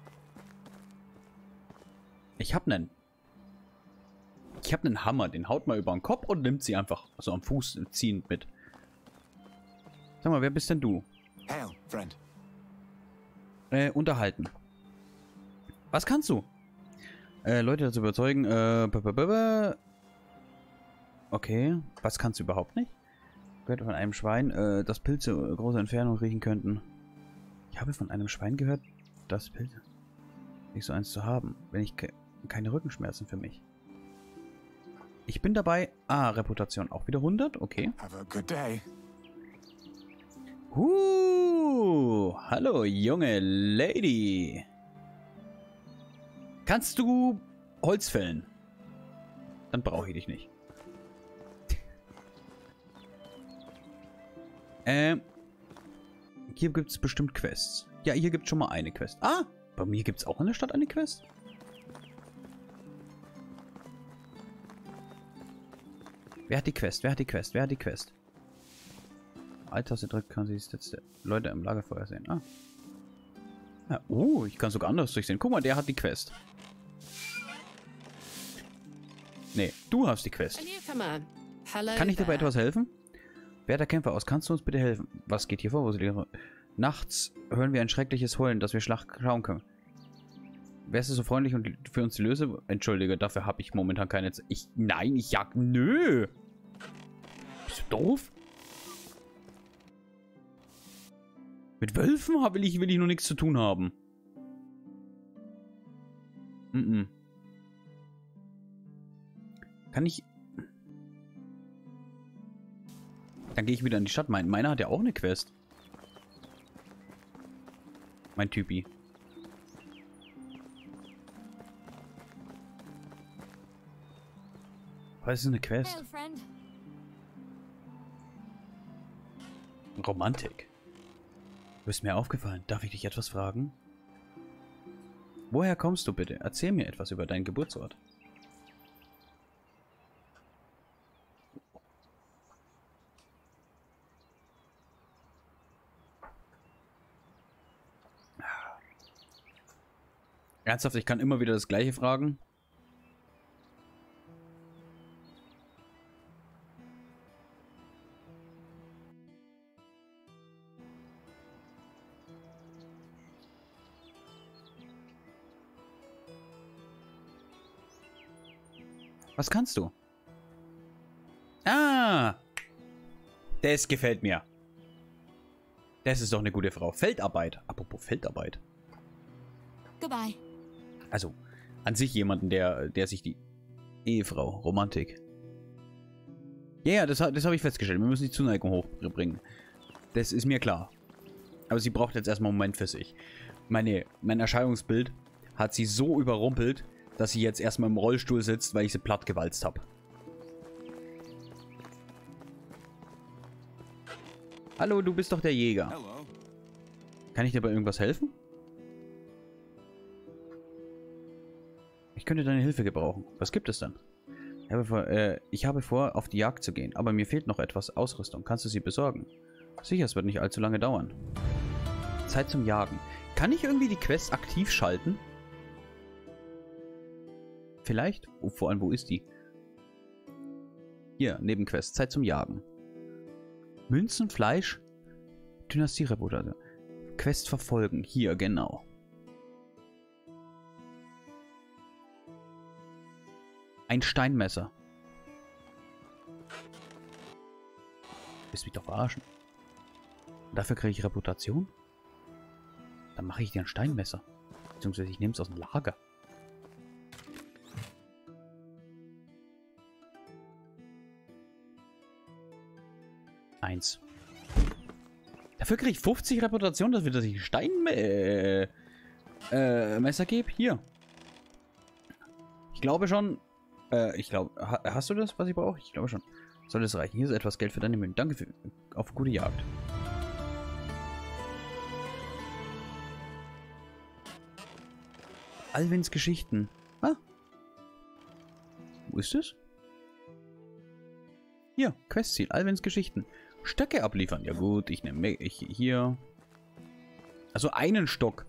Ich hab nen. Ich hab nen Hammer, den haut mal über den Kopf und nimmt sie einfach so am Fuß ziehend mit. Sag mal, wer bist denn du? Hail, friend. Äh, unterhalten. Was kannst du? Äh, Leute dazu überzeugen, äh, b -b -b -b okay, was kannst du überhaupt nicht? Gehört von einem Schwein, äh, dass Pilze äh, große Entfernung riechen könnten. Ich habe von einem Schwein gehört, dass Pilze nicht so eins zu haben, wenn ich ke keine Rückenschmerzen für mich. Ich bin dabei. Ah, Reputation auch wieder hundert, okay. Have a good day. Uh, hallo, junge Lady. Kannst du Holz fällen? Dann brauche ich dich nicht. ähm. Hier gibt es bestimmt Quests. Ja, hier gibt es schon mal eine Quest. Ah, bei mir gibt es auch in der Stadt eine Quest. Wer hat die Quest? Wer hat die Quest? Wer hat die Quest? Alt-Taste drückt, kann sie jetzt Leute im Lagerfeuer sehen. Ah. Ja, oh, ich kann sogar anders durchsehen. Guck mal, der hat die Quest. Nee, du hast die Quest. Kann ich dir bei etwas helfen? Wer der Kämpfer aus? Kannst du uns bitte helfen? Was geht hier vor? Wo sind die? Nachts hören wir ein schreckliches Heulen, dass wir Schlacht schauen können. Wärst du so freundlich und für uns die Löse? Entschuldige, dafür habe ich momentan keine Zeit. Ich, nein, ich jag... Nö! Bist du doof? Mit Wölfen will ich, will ich nur nichts zu tun haben. Mm -mm. Kann ich... Dann gehe ich wieder in die Stadt. Mein, meiner hat ja auch eine Quest. Mein Typi. Was ist eine Quest? Romantik. Du bist mir aufgefallen. Darf ich dich etwas fragen? Woher kommst du bitte? Erzähl mir etwas über deinen Geburtsort. Ernsthaft, ich kann immer wieder das Gleiche fragen. Was kannst du? Ah! Das gefällt mir. Das ist doch eine gute Frau. Feldarbeit. Apropos Feldarbeit. Goodbye. Also, an sich jemanden, der, der sich die... Ehefrau, Romantik. Ja, ja, das, das habe ich festgestellt. Wir müssen die Zuneigung hochbringen. Das ist mir klar. Aber sie braucht jetzt erstmal einen Moment für sich. Meine, mein Erscheinungsbild hat sie so überrumpelt, dass sie jetzt erstmal im Rollstuhl sitzt, weil ich sie platt gewalzt habe. Hallo, du bist doch der Jäger. Hello. Kann ich dir bei irgendwas helfen? Ich könnte deine Hilfe gebrauchen. Was gibt es denn? Ich habe, vor, äh, ich habe vor, auf die Jagd zu gehen, aber mir fehlt noch etwas Ausrüstung. Kannst du sie besorgen? Sicher, es wird nicht allzu lange dauern. Zeit zum Jagen. Kann ich irgendwie die Quest aktiv schalten? Vielleicht? Oh, vor allem, wo ist die? Hier, Nebenquest. Zeit zum Jagen. Münzen, Fleisch, Dynastierebutter. Quest verfolgen. Hier, genau. Ein Steinmesser. Willst mich doch verarschen. Dafür kriege ich Reputation? Dann mache ich dir ein Steinmesser. Beziehungsweise ich nehme es aus dem Lager. Eins. Dafür kriege ich fünfzig Reputation, dass wir das ich ein Steinmesser äh, äh, gebe. Hier. Ich glaube schon. Äh, ich glaube. Ha, hast du das, was ich brauche? Ich glaube schon. Soll das reichen? Hier ist etwas Geld für deine Mühen. Danke für, auf gute Jagd. Alvins Geschichten. Ah. Wo ist es? Hier, Questziel. Alvins Geschichten. Stöcke abliefern. Ja gut, ich nehme ich hier. Also einen Stock.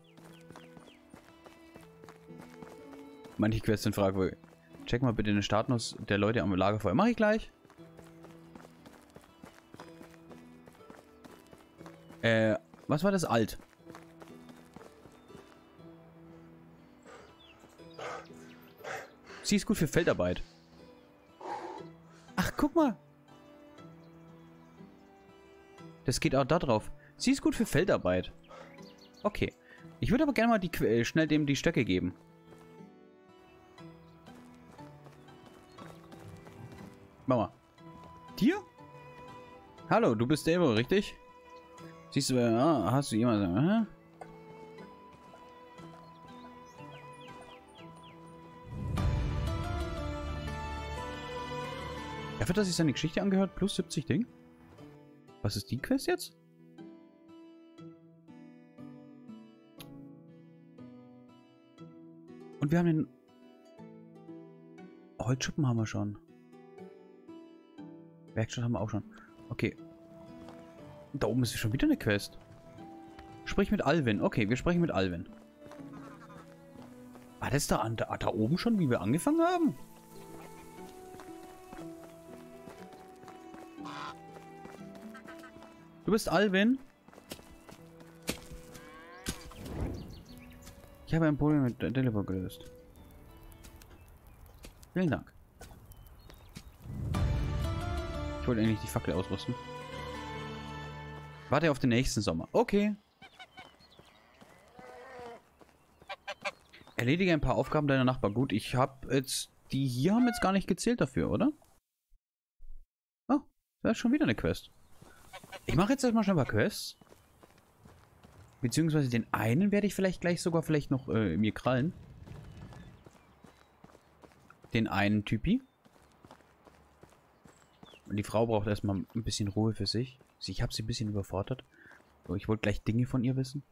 Manche Quests sind fragwürdig. Check mal bitte den Status der Leute am Lagerfeuer. Mach ich gleich. Äh, was war das? Alt. Sie ist gut für Feldarbeit. Ach, guck mal. Das geht auch da drauf. Sie ist gut für Feldarbeit. Okay. Ich würde aber gerne mal die, äh, schnell dem die Stöcke geben. Mama. Dir? Hallo, du bist Davo, richtig? Siehst du, äh, hast du jemanden? Äh? Dafür, dass ich seine Geschichte angehört, plus siebzig Ding. Was ist die Quest jetzt? Und wir haben den Holzschuppen haben wir schon. Werkstatt haben wir auch schon. Okay. Da oben ist schon wieder eine Quest. Sprich mit Alvin. Okay, wir sprechen mit Alvin. War das da, an, da, da oben schon, wie wir angefangen haben? Du bist Alvin? Ich habe ein Problem mit der Telefon gelöst. Vielen Dank. Ich wollte eigentlich die Fackel ausrüsten. Warte auf den nächsten Sommer. Okay. Erledige ein paar Aufgaben deiner Nachbarn. Gut, ich habe jetzt... Die hier haben jetzt gar nicht gezählt dafür, oder? Oh, da ist schon wieder eine Quest. Ich mache jetzt erstmal schon ein paar Quests. Beziehungsweise den einen werde ich vielleicht gleich sogar vielleicht noch äh, mir krallen. Den einen Typi. Und die Frau braucht erstmal ein bisschen Ruhe für sich. Ich habe sie ein bisschen überfordert. So, ich wollte gleich Dinge von ihr wissen.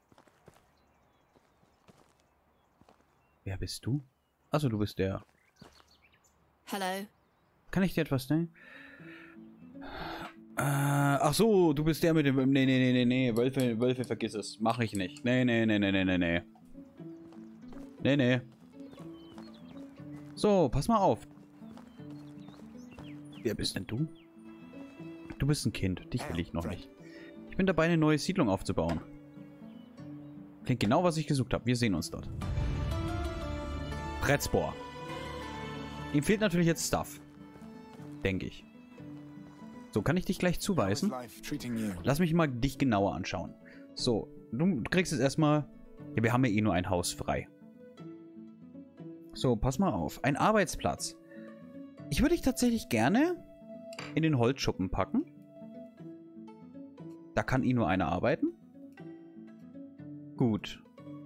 Wer bist du? Achso, du bist der. Hello. Kann ich dir etwas nennen? Äh, ach so, du bist der mit dem... Nee, nee, nee, nee, nee. Wölfe, Wölfe, vergiss es. Mach ich nicht. Nee, nee, nee, nee, nee, nee, nee. Nee, nee. So, pass mal auf. Wer bist denn du? Du bist ein Kind. Dich will ich noch nicht. Ich bin dabei, eine neue Siedlung aufzubauen. Klingt genau, was ich gesucht habe. Wir sehen uns dort. Brettspor. Ihm fehlt natürlich jetzt Stuff. Denke ich. So, kann ich dich gleich zuweisen? Lass mich mal dich genauer anschauen. So, du kriegst jetzt erstmal... Ja, wir haben ja eh nur ein Haus frei. So, pass mal auf. Ein Arbeitsplatz. Ich würde dich tatsächlich gerne in den Holzschuppen packen. Da kann eh nur einer arbeiten. Gut.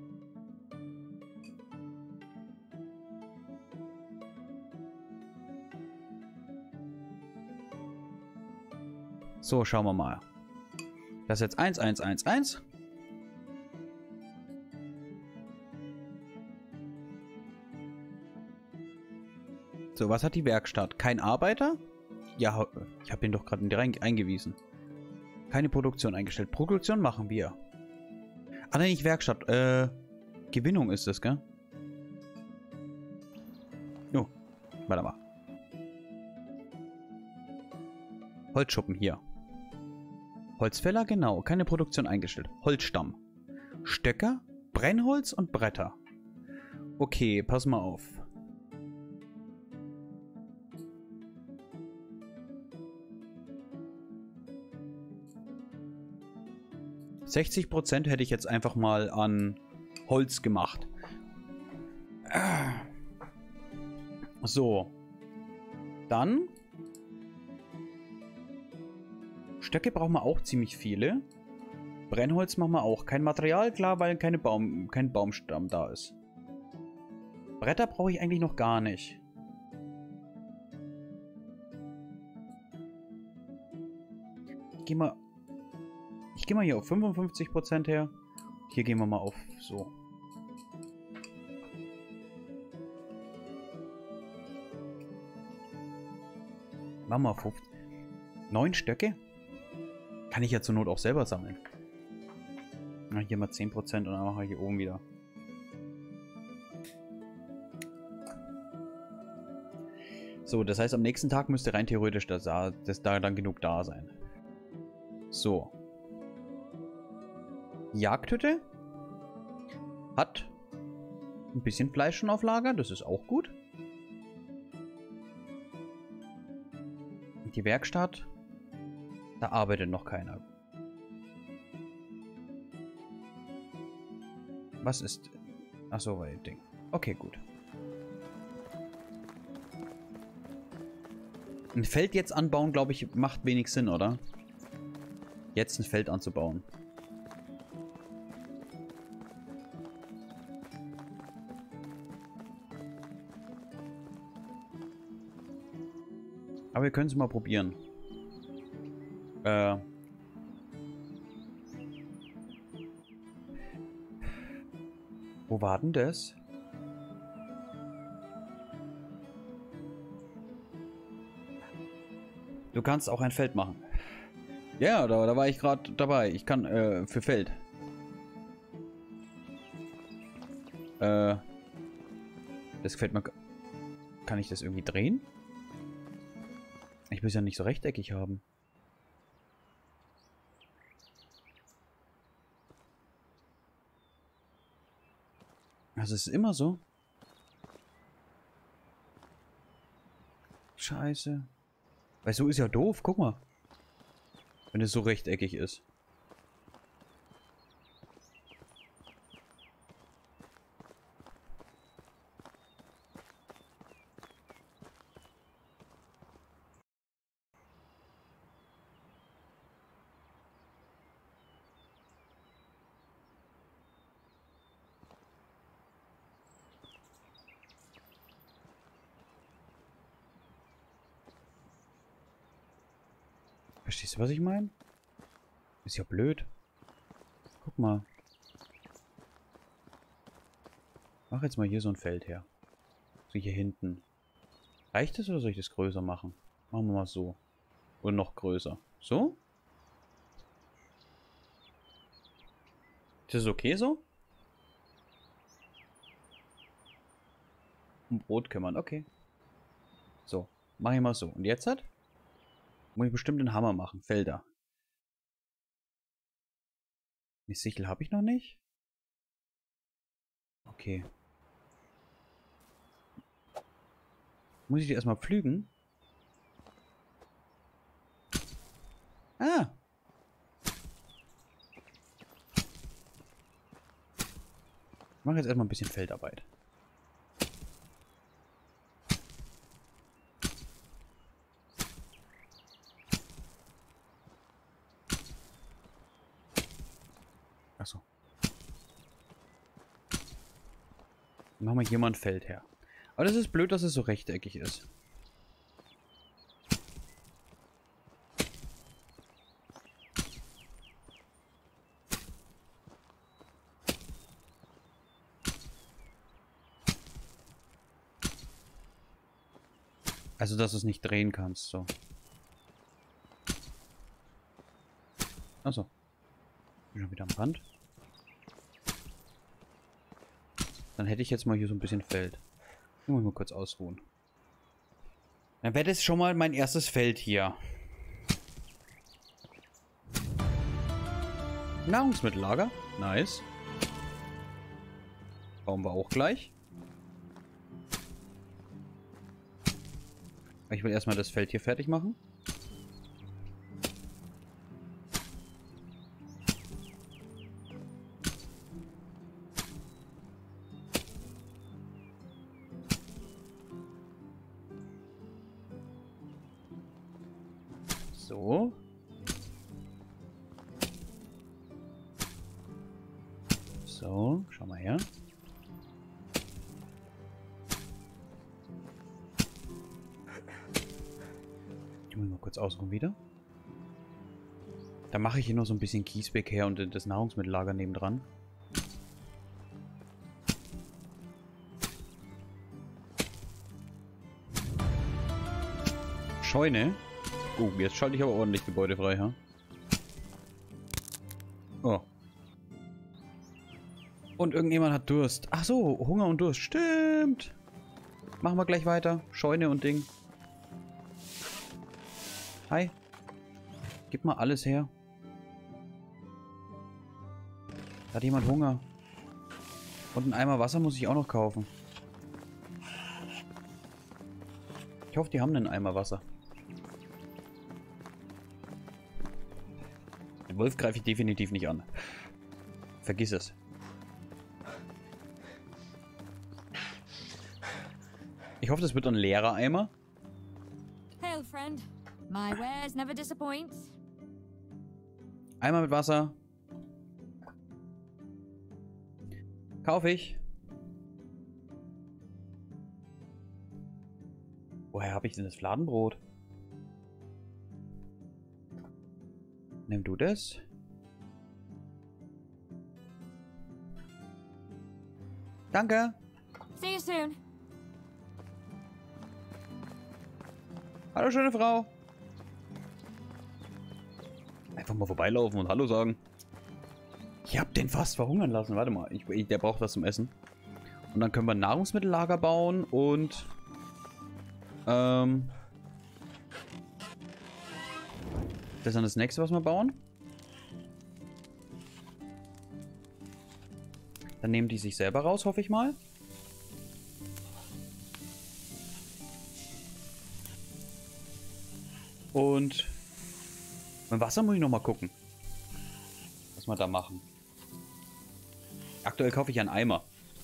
So, schauen wir mal. Das ist jetzt eins, eins, eins, eins. So, was hat die Werkstatt? Kein Arbeiter? Ja, ich habe ihn doch gerade eingewiesen. Keine Produktion eingestellt. Produktion machen wir. Ah, nein, nicht Werkstatt. Äh, Gewinnung ist es, gell? Oh, warte mal. Holzschuppen, hier. Holzfäller, genau. Keine Produktion eingestellt. Holzstamm. Stöcker, Brennholz und Bretter. Okay, pass mal auf. sechzig Prozent hätte ich jetzt einfach mal an Holz gemacht. So. Dann... Stöcke brauchen wir auch ziemlich viele. Brennholz machen wir auch. Kein Material, klar, weil keine Baum, kein Baumstamm da ist. Bretter brauche ich eigentlich noch gar nicht. Ich gehe mal... Ich gehe mal hier auf fünfundfünfzig Prozent her. Hier gehen wir mal auf so. Machen wir fünfzig. Neun Stöcke? Kann ich ja zur Not auch selber sammeln. Na, hier mal zehn Prozent und dann machen wir hier oben wieder. So, das heißt, am nächsten Tag müsste rein theoretisch das, das da dann genug da sein. So. Jagdhütte. Hat ein bisschen Fleisch schon auf Lager, das ist auch gut. Und die Werkstatt. Da arbeitet noch keiner. Was ist... Achso, weil Ding. Okay, gut. Ein Feld jetzt anbauen, glaube ich, macht wenig Sinn, oder? Jetzt ein Feld anzubauen. Aber wir können es mal probieren. Äh... Wo war denn das? Du kannst auch ein Feld machen. Ja, da, da war ich gerade dabei. Ich kann äh, für Feld. Äh, das gefällt mir. Kann ich das irgendwie drehen? Ich will es ja nicht so rechteckig haben. Also es ist immer so. Scheiße. Weil so ist ja doof, guck mal. Wenn es so rechteckig ist. Verstehst du, was ich meine? Ist ja blöd. Guck mal. Mach jetzt mal hier so ein Feld her. So hier hinten. Reicht das oder soll ich das größer machen? Machen wir mal so. Oder noch größer. So? Ist das okay so? Um Brot kümmern, okay. So, mach ich mal so. Und jetzt hat? Muss ich bestimmt den Hammer machen. Felder. Die Sichel habe ich noch nicht. Okay. Muss ich die erstmal pflügen? Ah! Ich mache jetzt erstmal ein bisschen Feldarbeit. Achso. Machen wir hier mal ein Feld her. Aber das ist blöd, dass es so rechteckig ist. Also, dass du es nicht drehen kannst, so. Achso. Bin schon wieder am Rand. Dann hätte ich jetzt mal hier so ein bisschen Feld. Ich muss mal kurz ausruhen. Dann wäre das schon mal mein erstes Feld hier. Nahrungsmittellager. Nice. Bauen wir auch gleich. Ich will erstmal das Feld hier fertig machen. So. So, schau mal her. Ich muss mal kurz ausruhen wieder. Da mache ich hier noch so ein bisschen Kiesbeck her und das Nahrungsmittellager nebendran. Scheune. Oh, jetzt schalte ich aber ordentlich Gebäude frei, ha? Oh. Und irgendjemand hat Durst. Ach so, Hunger und Durst. Stimmt. Machen wir gleich weiter. Scheune und Ding. Hi. Gib mal alles her. Hat jemand Hunger? Und einen Eimer Wasser muss ich auch noch kaufen. Ich hoffe, die haben einen Eimer Wasser. Den Wolf greife ich definitiv nicht an. Vergiss es. Ich hoffe, das wird ein leerer Eimer. Hail, friend. My wares never disappoint. Eimer mit Wasser. Kaufe ich. Woher habe ich denn das Fladenbrot? Nimm du das. Danke. See you soon. Hallo, schöne Frau. Einfach mal vorbeilaufen und Hallo sagen. Ich hab den fast verhungern lassen. Warte mal, ich, ich, der braucht was zum Essen. Und dann können wir ein Nahrungsmittellager bauen und... Ähm... Das ist dann das nächste, was wir bauen. Dann nehmen die sich selber raus, hoffe ich mal. Und beim Wasser muss ich noch mal gucken, was wir da machen. Aktuell kaufe ich einen Eimer.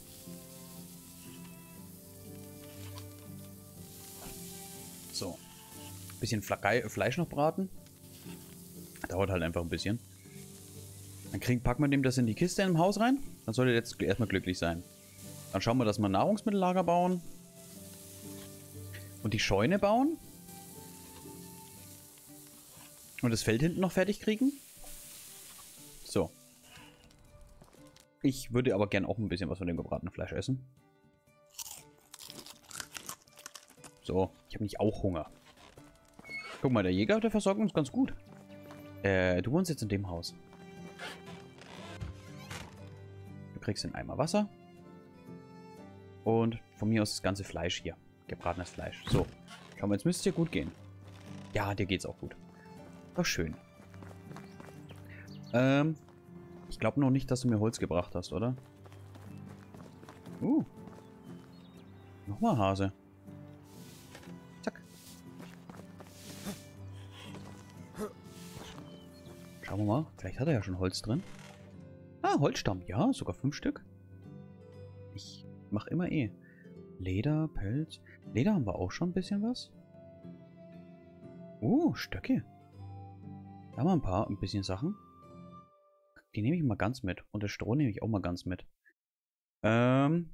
So. Bisschen Fle Fleisch noch braten. Dauert halt einfach ein bisschen. Dann kriegen, packen wir dem das in die Kiste im Haus rein. Dann sollte er jetzt erstmal glücklich sein. Dann schauen wir, dass wir ein Nahrungsmittellager bauen. Und die Scheune bauen. Und das Feld hinten noch fertig kriegen. So. Ich würde aber gern auch ein bisschen was von dem gebratenen Fleisch essen. So, ich habe nicht auch Hunger. Guck mal, der Jäger, der versorgt uns ganz gut. Äh, du wohnst jetzt in dem Haus. Du kriegst einen Eimer Wasser. Und von mir aus das ganze Fleisch hier. Gebratenes Fleisch. So. Schau mal, jetzt müsste es dir gut gehen. Ja, dir geht's auch gut. War schön. Ähm, ich glaube noch nicht, dass du mir Holz gebracht hast, oder? Uh. Nochmal Hase. Zack. Schauen wir mal. Vielleicht hat er ja schon Holz drin. Ah, Holzstamm. Ja, sogar fünf Stück. Ich mache immer eh. Leder, Pelz. Leder haben wir auch schon ein bisschen was. Uh, Stöcke. Da haben wir ein paar, ein bisschen Sachen. Die nehme ich mal ganz mit. Und das Stroh nehme ich auch mal ganz mit. Ähm.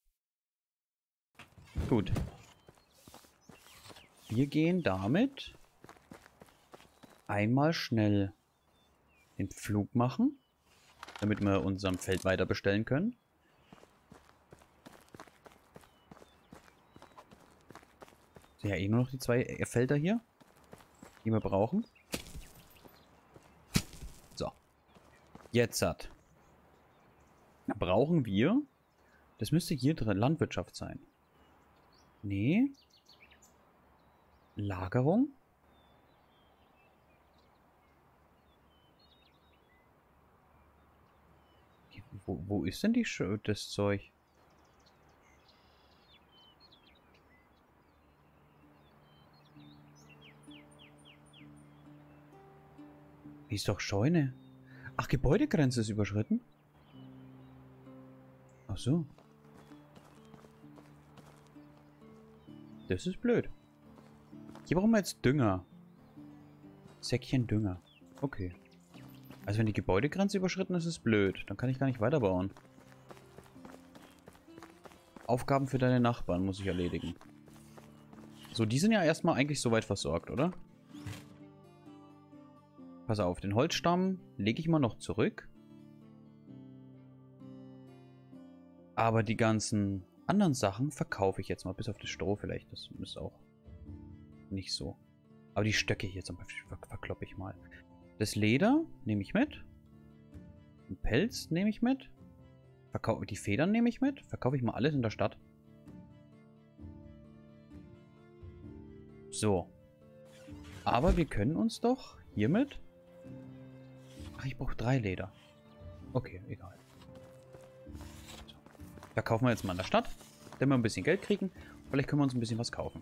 Gut. Wir gehen damit einmal schnell den Flug machen, damit wir unserem Feld weiter bestellen können. Sind ja eh nur noch die zwei Felder hier, die wir brauchen. So. Jetzt hat. Brauchen wir. Das müsste hier drin Landwirtschaft sein. Nee. Lagerung. Wo, wo ist denn die Sch das Zeug? Wie ist doch Scheune? Ach, Gebäudegrenze ist überschritten? Ach so. Das ist blöd. Hier brauchen wir jetzt Dünger. Säckchen Dünger. Okay. Also wenn die Gebäudegrenze überschritten ist, ist es blöd. Dann kann ich gar nicht weiterbauen. Aufgaben für deine Nachbarn muss ich erledigen. So, die sind ja erstmal eigentlich soweit versorgt, oder? Pass auf, den Holzstamm lege ich mal noch zurück. Aber die ganzen anderen Sachen verkaufe ich jetzt mal. Bis auf das Stroh vielleicht. Das ist auch nicht so. Aber die Stöcke hier zum Beispiel ver verkloppe ich mal. Das Leder nehme ich mit. Den Pelz nehme ich mit. Verkau die Federn nehme ich mit. Verkaufe ich mal alles in der Stadt. So. Aber wir können uns doch hiermit... Ach, ich brauche drei Leder. Okay, egal. So. Verkaufen wir jetzt mal in der Stadt. Damit wir ein bisschen Geld kriegen. Vielleicht können wir uns ein bisschen was kaufen.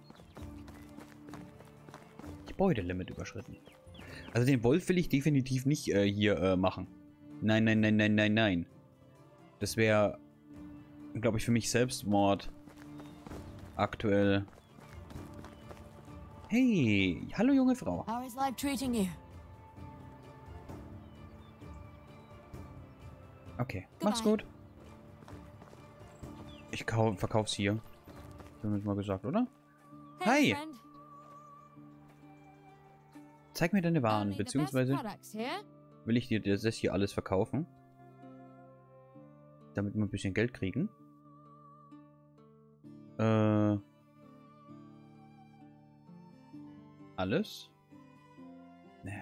Gebäudelimit überschritten. Also den Wolf will ich definitiv nicht äh, hier äh, machen. Nein, nein, nein, nein, nein, nein. Das wäre, glaube ich, für mich Selbstmord. Aktuell. Hey, hallo junge Frau. How is life treating you? Okay, mach's gut. Ich verkauf's hier. Haben wir mal gesagt, oder? Hey, Hi. Zeig mir deine Waren, Only the best beziehungsweise products here. will ich dir das hier alles verkaufen. Damit wir ein bisschen Geld kriegen. Äh. Alles? Nee.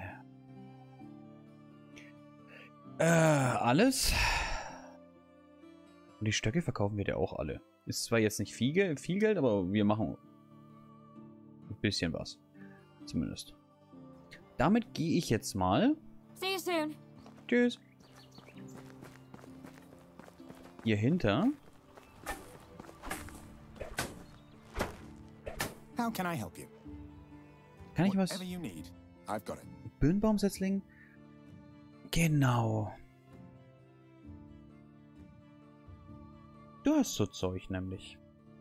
Äh, alles? Und die Stöcke verkaufen wir dir auch alle. Ist zwar jetzt nicht viel, viel Geld, aber wir machen ein bisschen was. Zumindest. Damit gehe ich jetzt mal. See you soon. Tschüss. Hier hinter. How can I help you? Kann ich was? Whatever you need, I've got it. Birnbaumsetzling? Genau. Du hast so Zeug nämlich.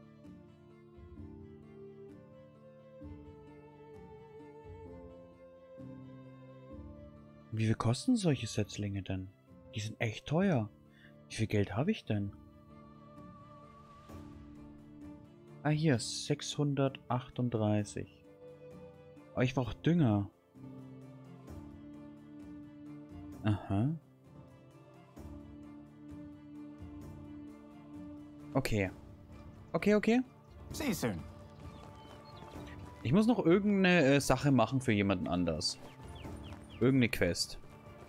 Wie viel kosten solche Setzlinge denn? Die sind echt teuer. Wie viel Geld habe ich denn? Ah, hier, sechshundertachtunddreißig. Aber ich brauche Dünger. Aha. Okay. Okay, okay. See you soon. Ich muss noch irgendeine äh, Sache machen für jemanden anders. Irgendeine Quest.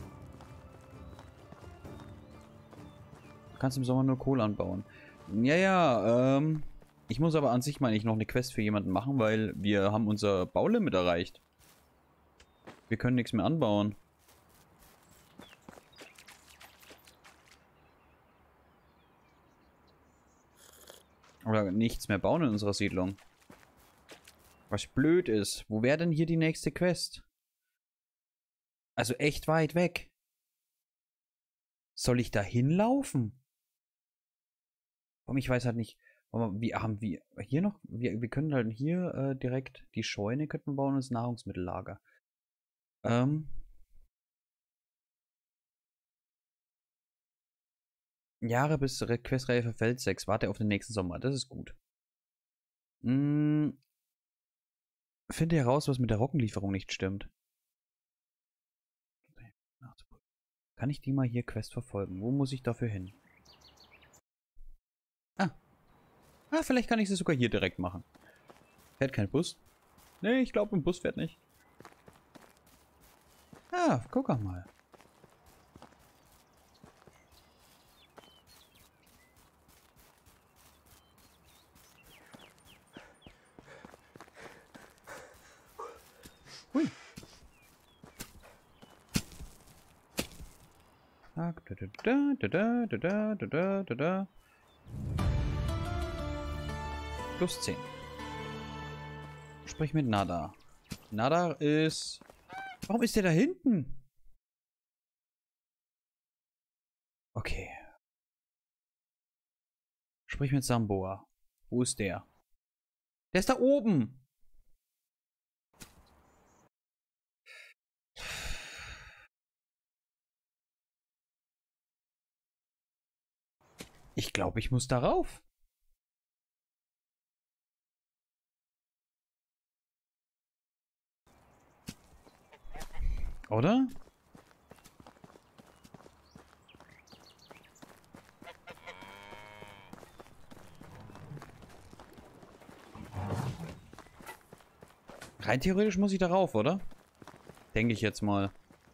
Du kannst im Sommer nur Kohle anbauen. Ja, ja, ähm... ich muss aber an sich, meine ich, noch eine Quest für jemanden machen, weil wir haben unser Baulimit erreicht. Wir können nichts mehr anbauen. Oder nichts mehr bauen in unserer Siedlung. Was blöd ist. Wo wäre denn hier die nächste Quest? Also echt weit weg. Soll ich da hinlaufen? Warum, ich weiß halt nicht. Wir haben wir hier noch. Wir, wir können halt hier äh, direkt die Scheune könnten wir bauen und das Nahrungsmittellager. Ähm. Jahre bis Questreihe verfällt sechs. Warte auf den nächsten Sommer. Das ist gut. Hm. Finde heraus, was mit der Roggenlieferung nicht stimmt. Kann ich die mal hier Quest verfolgen? Wo muss ich dafür hin? Ah. Ah, vielleicht kann ich sie sogar hier direkt machen. Fährt kein Bus? Nee, ich glaube, ein Bus fährt nicht. Ah, guck auch mal. Hui. Da, da, da, da, da, da, da, da, da. Plus zehn. Sprich mit Nada. Nada ist... Warum ist der da hinten? Okay. Sprich mit Samboa. Wo ist der? Der ist da oben. Ich glaube, ich muss darauf. Oder? Rein theoretisch muss ich darauf, oder? Denke ich jetzt mal.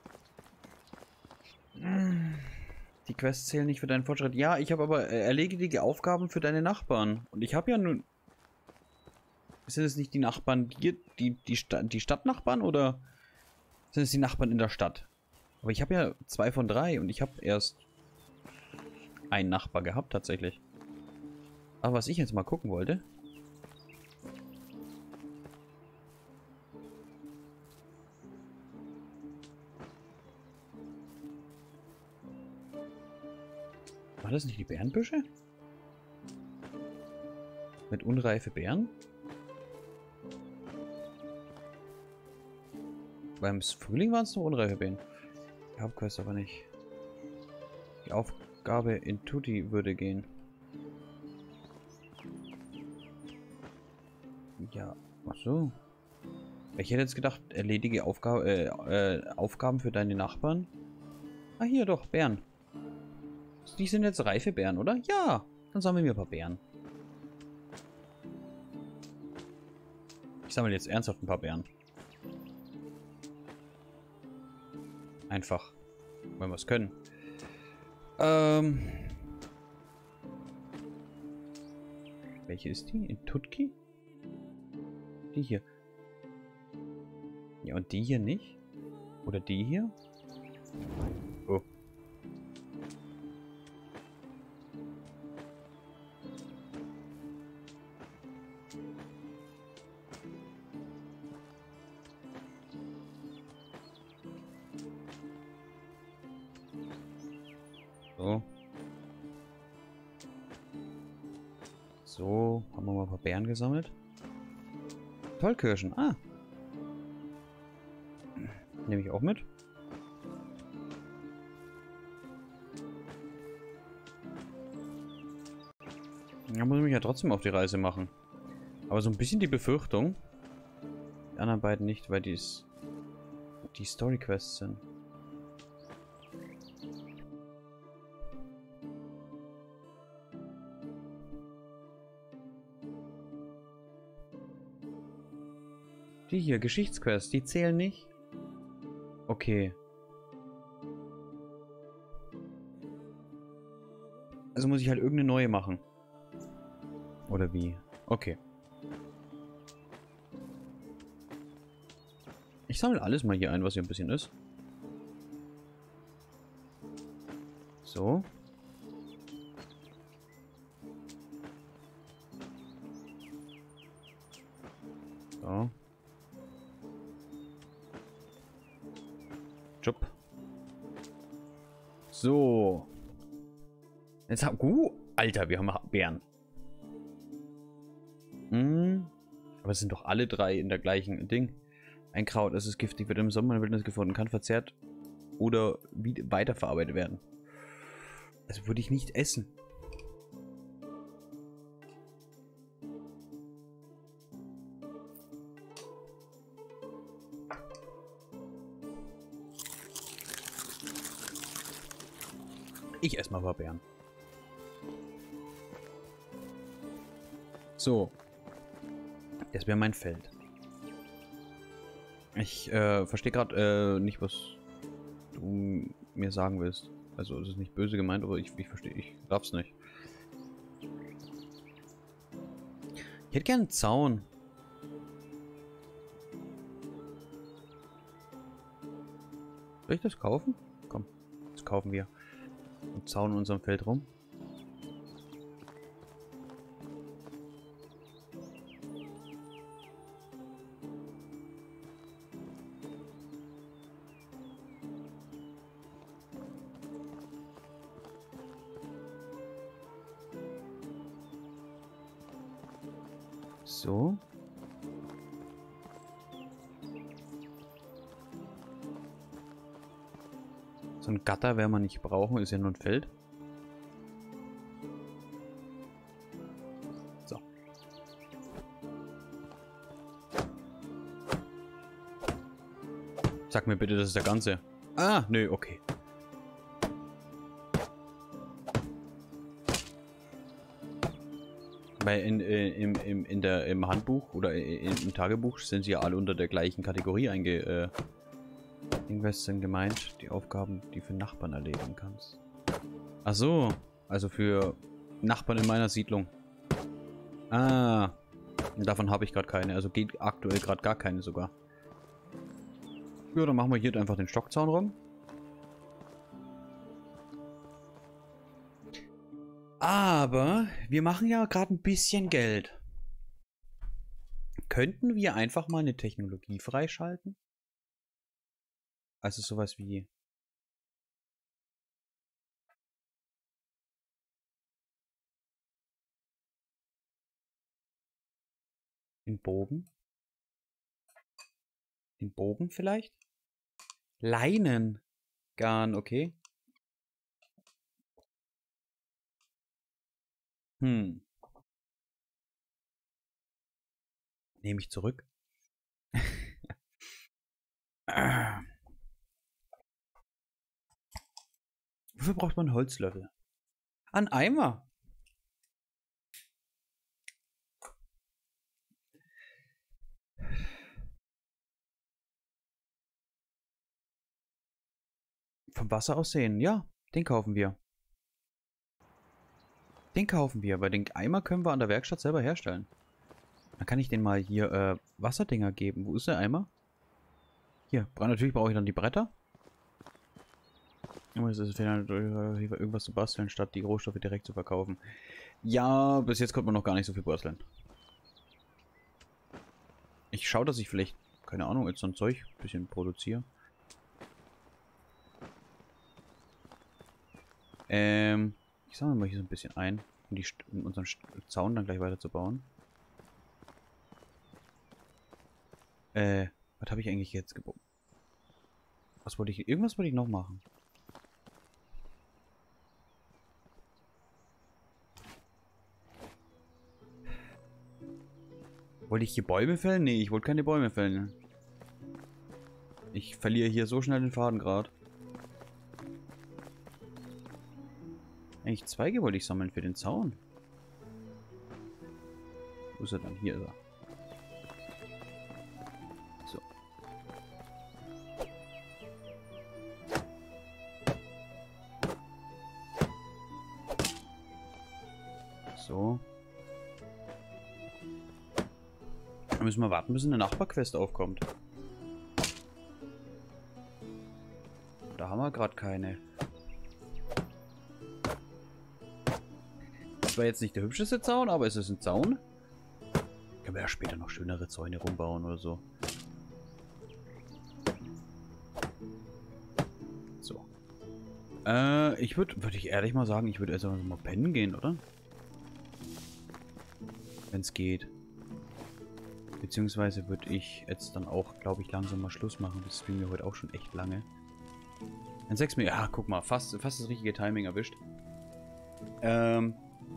Die Quests zählen nicht für deinen Fortschritt. Ja, ich habe aber äh, erledige Aufgaben für deine Nachbarn. Und ich habe ja nun... Sind es nicht die Nachbarn, die, die, die, Sta die Stadtnachbarn oder sind es die Nachbarn in der Stadt? Aber ich habe ja zwei von drei und ich habe erst einen Nachbar gehabt tatsächlich. Aber was ich jetzt mal gucken wollte... War das nicht die Bärenbüsche? Mit unreife Beeren? Beim Frühling waren es nur unreife Beeren. Die Hauptquest aber nicht. Die Aufgabe in Tutti würde gehen. Ja, ach so. Ich hätte jetzt gedacht, erledige Aufgabe, äh, äh, Aufgaben für deine Nachbarn. Ah, hier doch, Beeren. Die sind jetzt reife Beeren, oder? Ja, dann sammeln wir ein paar Beeren. Ich sammle jetzt ernsthaft ein paar Beeren. Einfach, wenn wir es können. Ähm. Welche ist die? In Tutki? Die hier. Ja, und die hier nicht? Oder die hier? Oh. So. So, haben wir mal ein paar Beeren gesammelt. Tollkirschen, ah. Nehme ich auch mit. Da muss ich mich ja trotzdem auf die Reise machen. Aber so ein bisschen die Befürchtung. Die anderen beiden nicht, weil die die Story-Quests sind. Die hier, Geschichtsquests, die zählen nicht? Okay. Also muss ich halt irgendeine neue machen. Oder wie? Okay. Ich sammle alles mal hier ein, was hier ein bisschen ist. So. So. Job. So. Jetzt haben... Uh, Alter, wir haben Bären. Hm. Aber es sind doch alle drei in der gleichen Ding. Ein Kraut, es ist giftig, wird im Sommer in der Wildnis gefunden, kann verzehrt oder weiterverarbeitet werden. Also würde ich nicht essen. Ich esse mal Barbären. So. Das wäre mein Feld. Ich äh, verstehe gerade äh, nicht, was du mir sagen willst. Also es ist nicht böse gemeint, aber ich, ich verstehe, ich darf's nicht. Ich hätte gern einen Zaun. Soll ich das kaufen? Komm, das kaufen wir. Und Zaun in unserem Feld rum. So. So ein Gatter werden wir nicht brauchen, ist ja nur ein Feld. So. Sag mir bitte, das ist der ganze. Ah, nö, okay. Weil in, äh, im, im, in der, im Handbuch oder in, im Tagebuch sind sie ja alle unter der gleichen Kategorie einge... Äh, irgendwas sind gemeint, die Aufgaben, die für Nachbarn erledigen kannst. Ach so, also für Nachbarn in meiner Siedlung. Ah, davon habe ich gerade keine, also geht aktuell gerade gar keine sogar. Ja, dann machen wir hier einfach den Stockzaun rum. Aber wir machen ja gerade ein bisschen Geld. Könnten wir einfach mal eine Technologie freischalten? Also sowas wie... Den Bogen? Den Bogen vielleicht? Leinengarn, okay. Hm. Nehme ich zurück. ah. Wofür braucht man einen Holzlöffel? Ein Eimer. Vom Wasser aus sehen. Ja, den kaufen wir. Den kaufen wir, weil den Eimer können wir an der Werkstatt selber herstellen. Dann kann ich den mal hier äh, Wasserdinger geben. Wo ist der Eimer? Hier, natürlich brauche ich dann die Bretter. Es ist irgendwas zu basteln, statt die Rohstoffe direkt zu verkaufen. Ja, bis jetzt konnte man noch gar nicht so viel basteln. Ich schaue, dass ich vielleicht, keine Ahnung, jetzt so ein Zeug ein bisschen produziere. Ähm, ich sammle mal hier so ein bisschen ein, um, die, um unseren Zaun dann gleich weiter zu bauen. Äh, was habe ich eigentlich jetzt gebaut? Was wollte ich, irgendwas wollte ich noch machen. Wollte ich hier Bäume fällen? Nee, ich wollte keine Bäume fällen. Ich verliere hier so schnell den Faden gerade. Eigentlich Zweige wollte ich sammeln für den Zaun. Wo ist er dann? Hier ist er. müssen wir warten, bis eine Nachbarquest aufkommt. Da haben wir gerade keine. Das war jetzt nicht der hübscheste Zaun, aber es ist ein Zaun. Können wir ja später noch schönere Zäune rumbauen oder so. So. Äh, ich würde, würde ich ehrlich mal sagen, ich würde erst mal pennen gehen, oder? Wenn es geht. Beziehungsweise würde ich jetzt dann auch, glaube ich, langsam mal Schluss machen. Das streamen wir heute auch schon echt lange. Ein sechs Minuten. Ja, guck mal, fast, fast das richtige Timing erwischt. Ähm.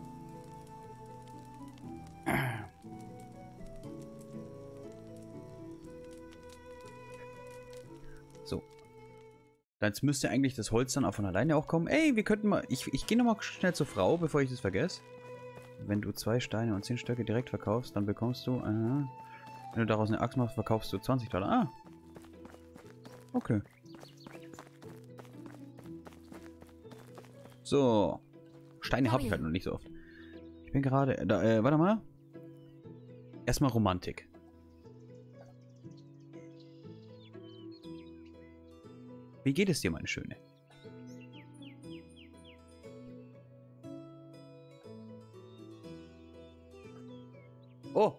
So. Jetzt müsste eigentlich das Holz dann auch von alleine auch kommen. Ey, wir könnten mal... Ich, ich gehe nochmal schnell zur Frau, bevor ich das vergesse. Wenn du zwei Steine und zehn Stöcke direkt verkaufst, dann bekommst du... Äh, wenn du daraus eine Axt machst, verkaufst du zwanzig Dollar. Ah. Okay. So. Steine habe ich halt noch nicht so oft. Ich bin gerade... Da, äh, warte mal. Erstmal Romantik. Wie geht es dir, meine Schöne? Oh.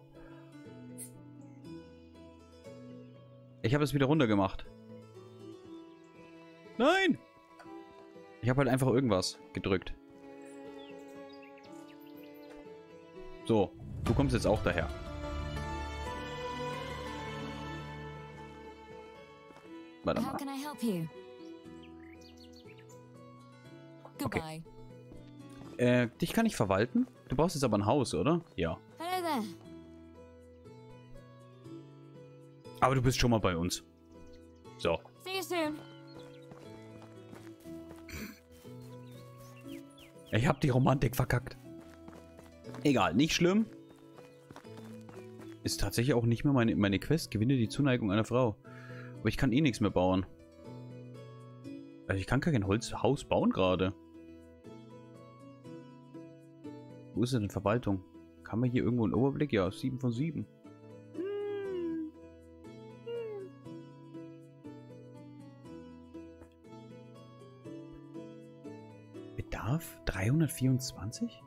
Ich habe es wieder runter gemacht. Nein! Ich habe halt einfach irgendwas gedrückt. So, du kommst jetzt auch daher. Warte mal. How can I help you? Goodbye. Äh, dich kann ich verwalten? Du brauchst jetzt aber ein Haus, oder? Ja. Hello there. Aber du bist schon mal bei uns. So. See you soon. Ich hab die Romantik verkackt. Egal, nicht schlimm. Ist tatsächlich auch nicht mehr meine, meine Quest. Gewinne die Zuneigung einer Frau. Aber ich kann eh nichts mehr bauen. Also ich kann kein Holzhaus bauen gerade. Wo ist denn Verwaltung? Kann man hier irgendwo einen Überblick? Ja, sieben von sieben. Bedarf dreihundertvierundzwanzig?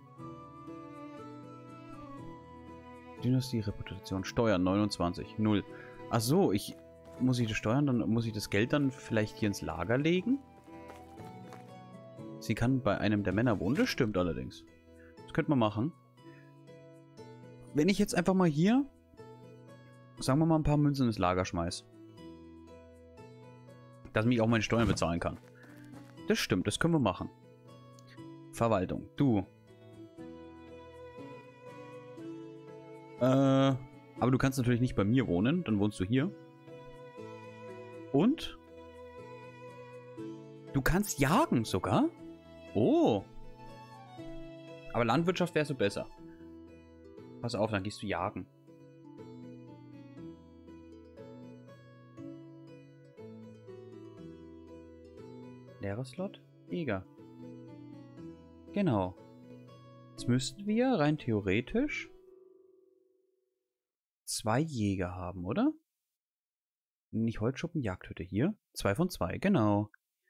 Dynastie, Reputation, Steuern neunundzwanzig, null. Ach so, ich muss ich das steuern, dann muss ich das Geld dann vielleicht hier ins Lager legen? Sie kann bei einem der Männer wohnen, das stimmt allerdings. Das könnte man machen. Wenn ich jetzt einfach mal hier, sagen wir mal, ein paar Münzen ins Lager schmeiß. Dass ich auch meine Steuern bezahlen kann. Das stimmt, das können wir machen. Verwaltung, du. Äh, aber du kannst natürlich nicht bei mir wohnen, dann wohnst du hier. Und? Du kannst jagen sogar? Oh. Aber Landwirtschaft wärst du besser. Pass auf, dann gehst du jagen. Leerer Slot? Jäger. Genau. Jetzt müssten wir rein theoretisch zwei Jäger haben, oder? Nicht Holzschuppen, Jagdhütte hier. Zwei von zwei, genau.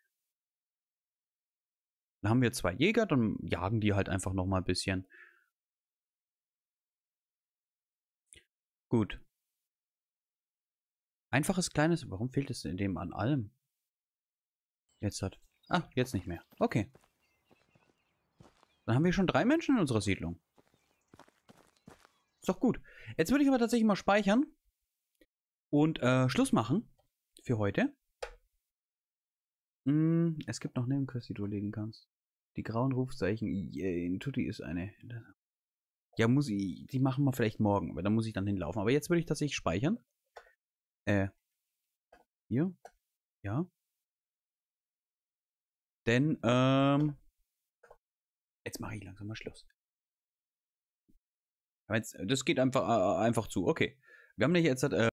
Dann haben wir zwei Jäger, dann jagen die halt einfach noch mal ein bisschen. Gut. Einfaches kleines... Warum fehlt es in dem an allem? Jetzt hat... Ah, jetzt nicht mehr. Okay. Dann haben wir schon drei Menschen in unserer Siedlung. Ist doch gut. Jetzt würde ich aber tatsächlich mal speichern. Und äh, Schluss machen. Für heute. Mm, es gibt noch Nebenquests, die du erledigen kannst. Die grauen Rufzeichen in Tutti ist eine... Ja, muss ich... Die machen wir vielleicht morgen. Aber da muss ich dann hinlaufen. Aber jetzt würde ich tatsächlich speichern. Äh. Hier. Ja. Denn, ähm... Jetzt mache ich langsam mal Schluss. Aber jetzt, das geht einfach, äh, einfach zu. Okay. Wir haben nämlich jetzt... Äh,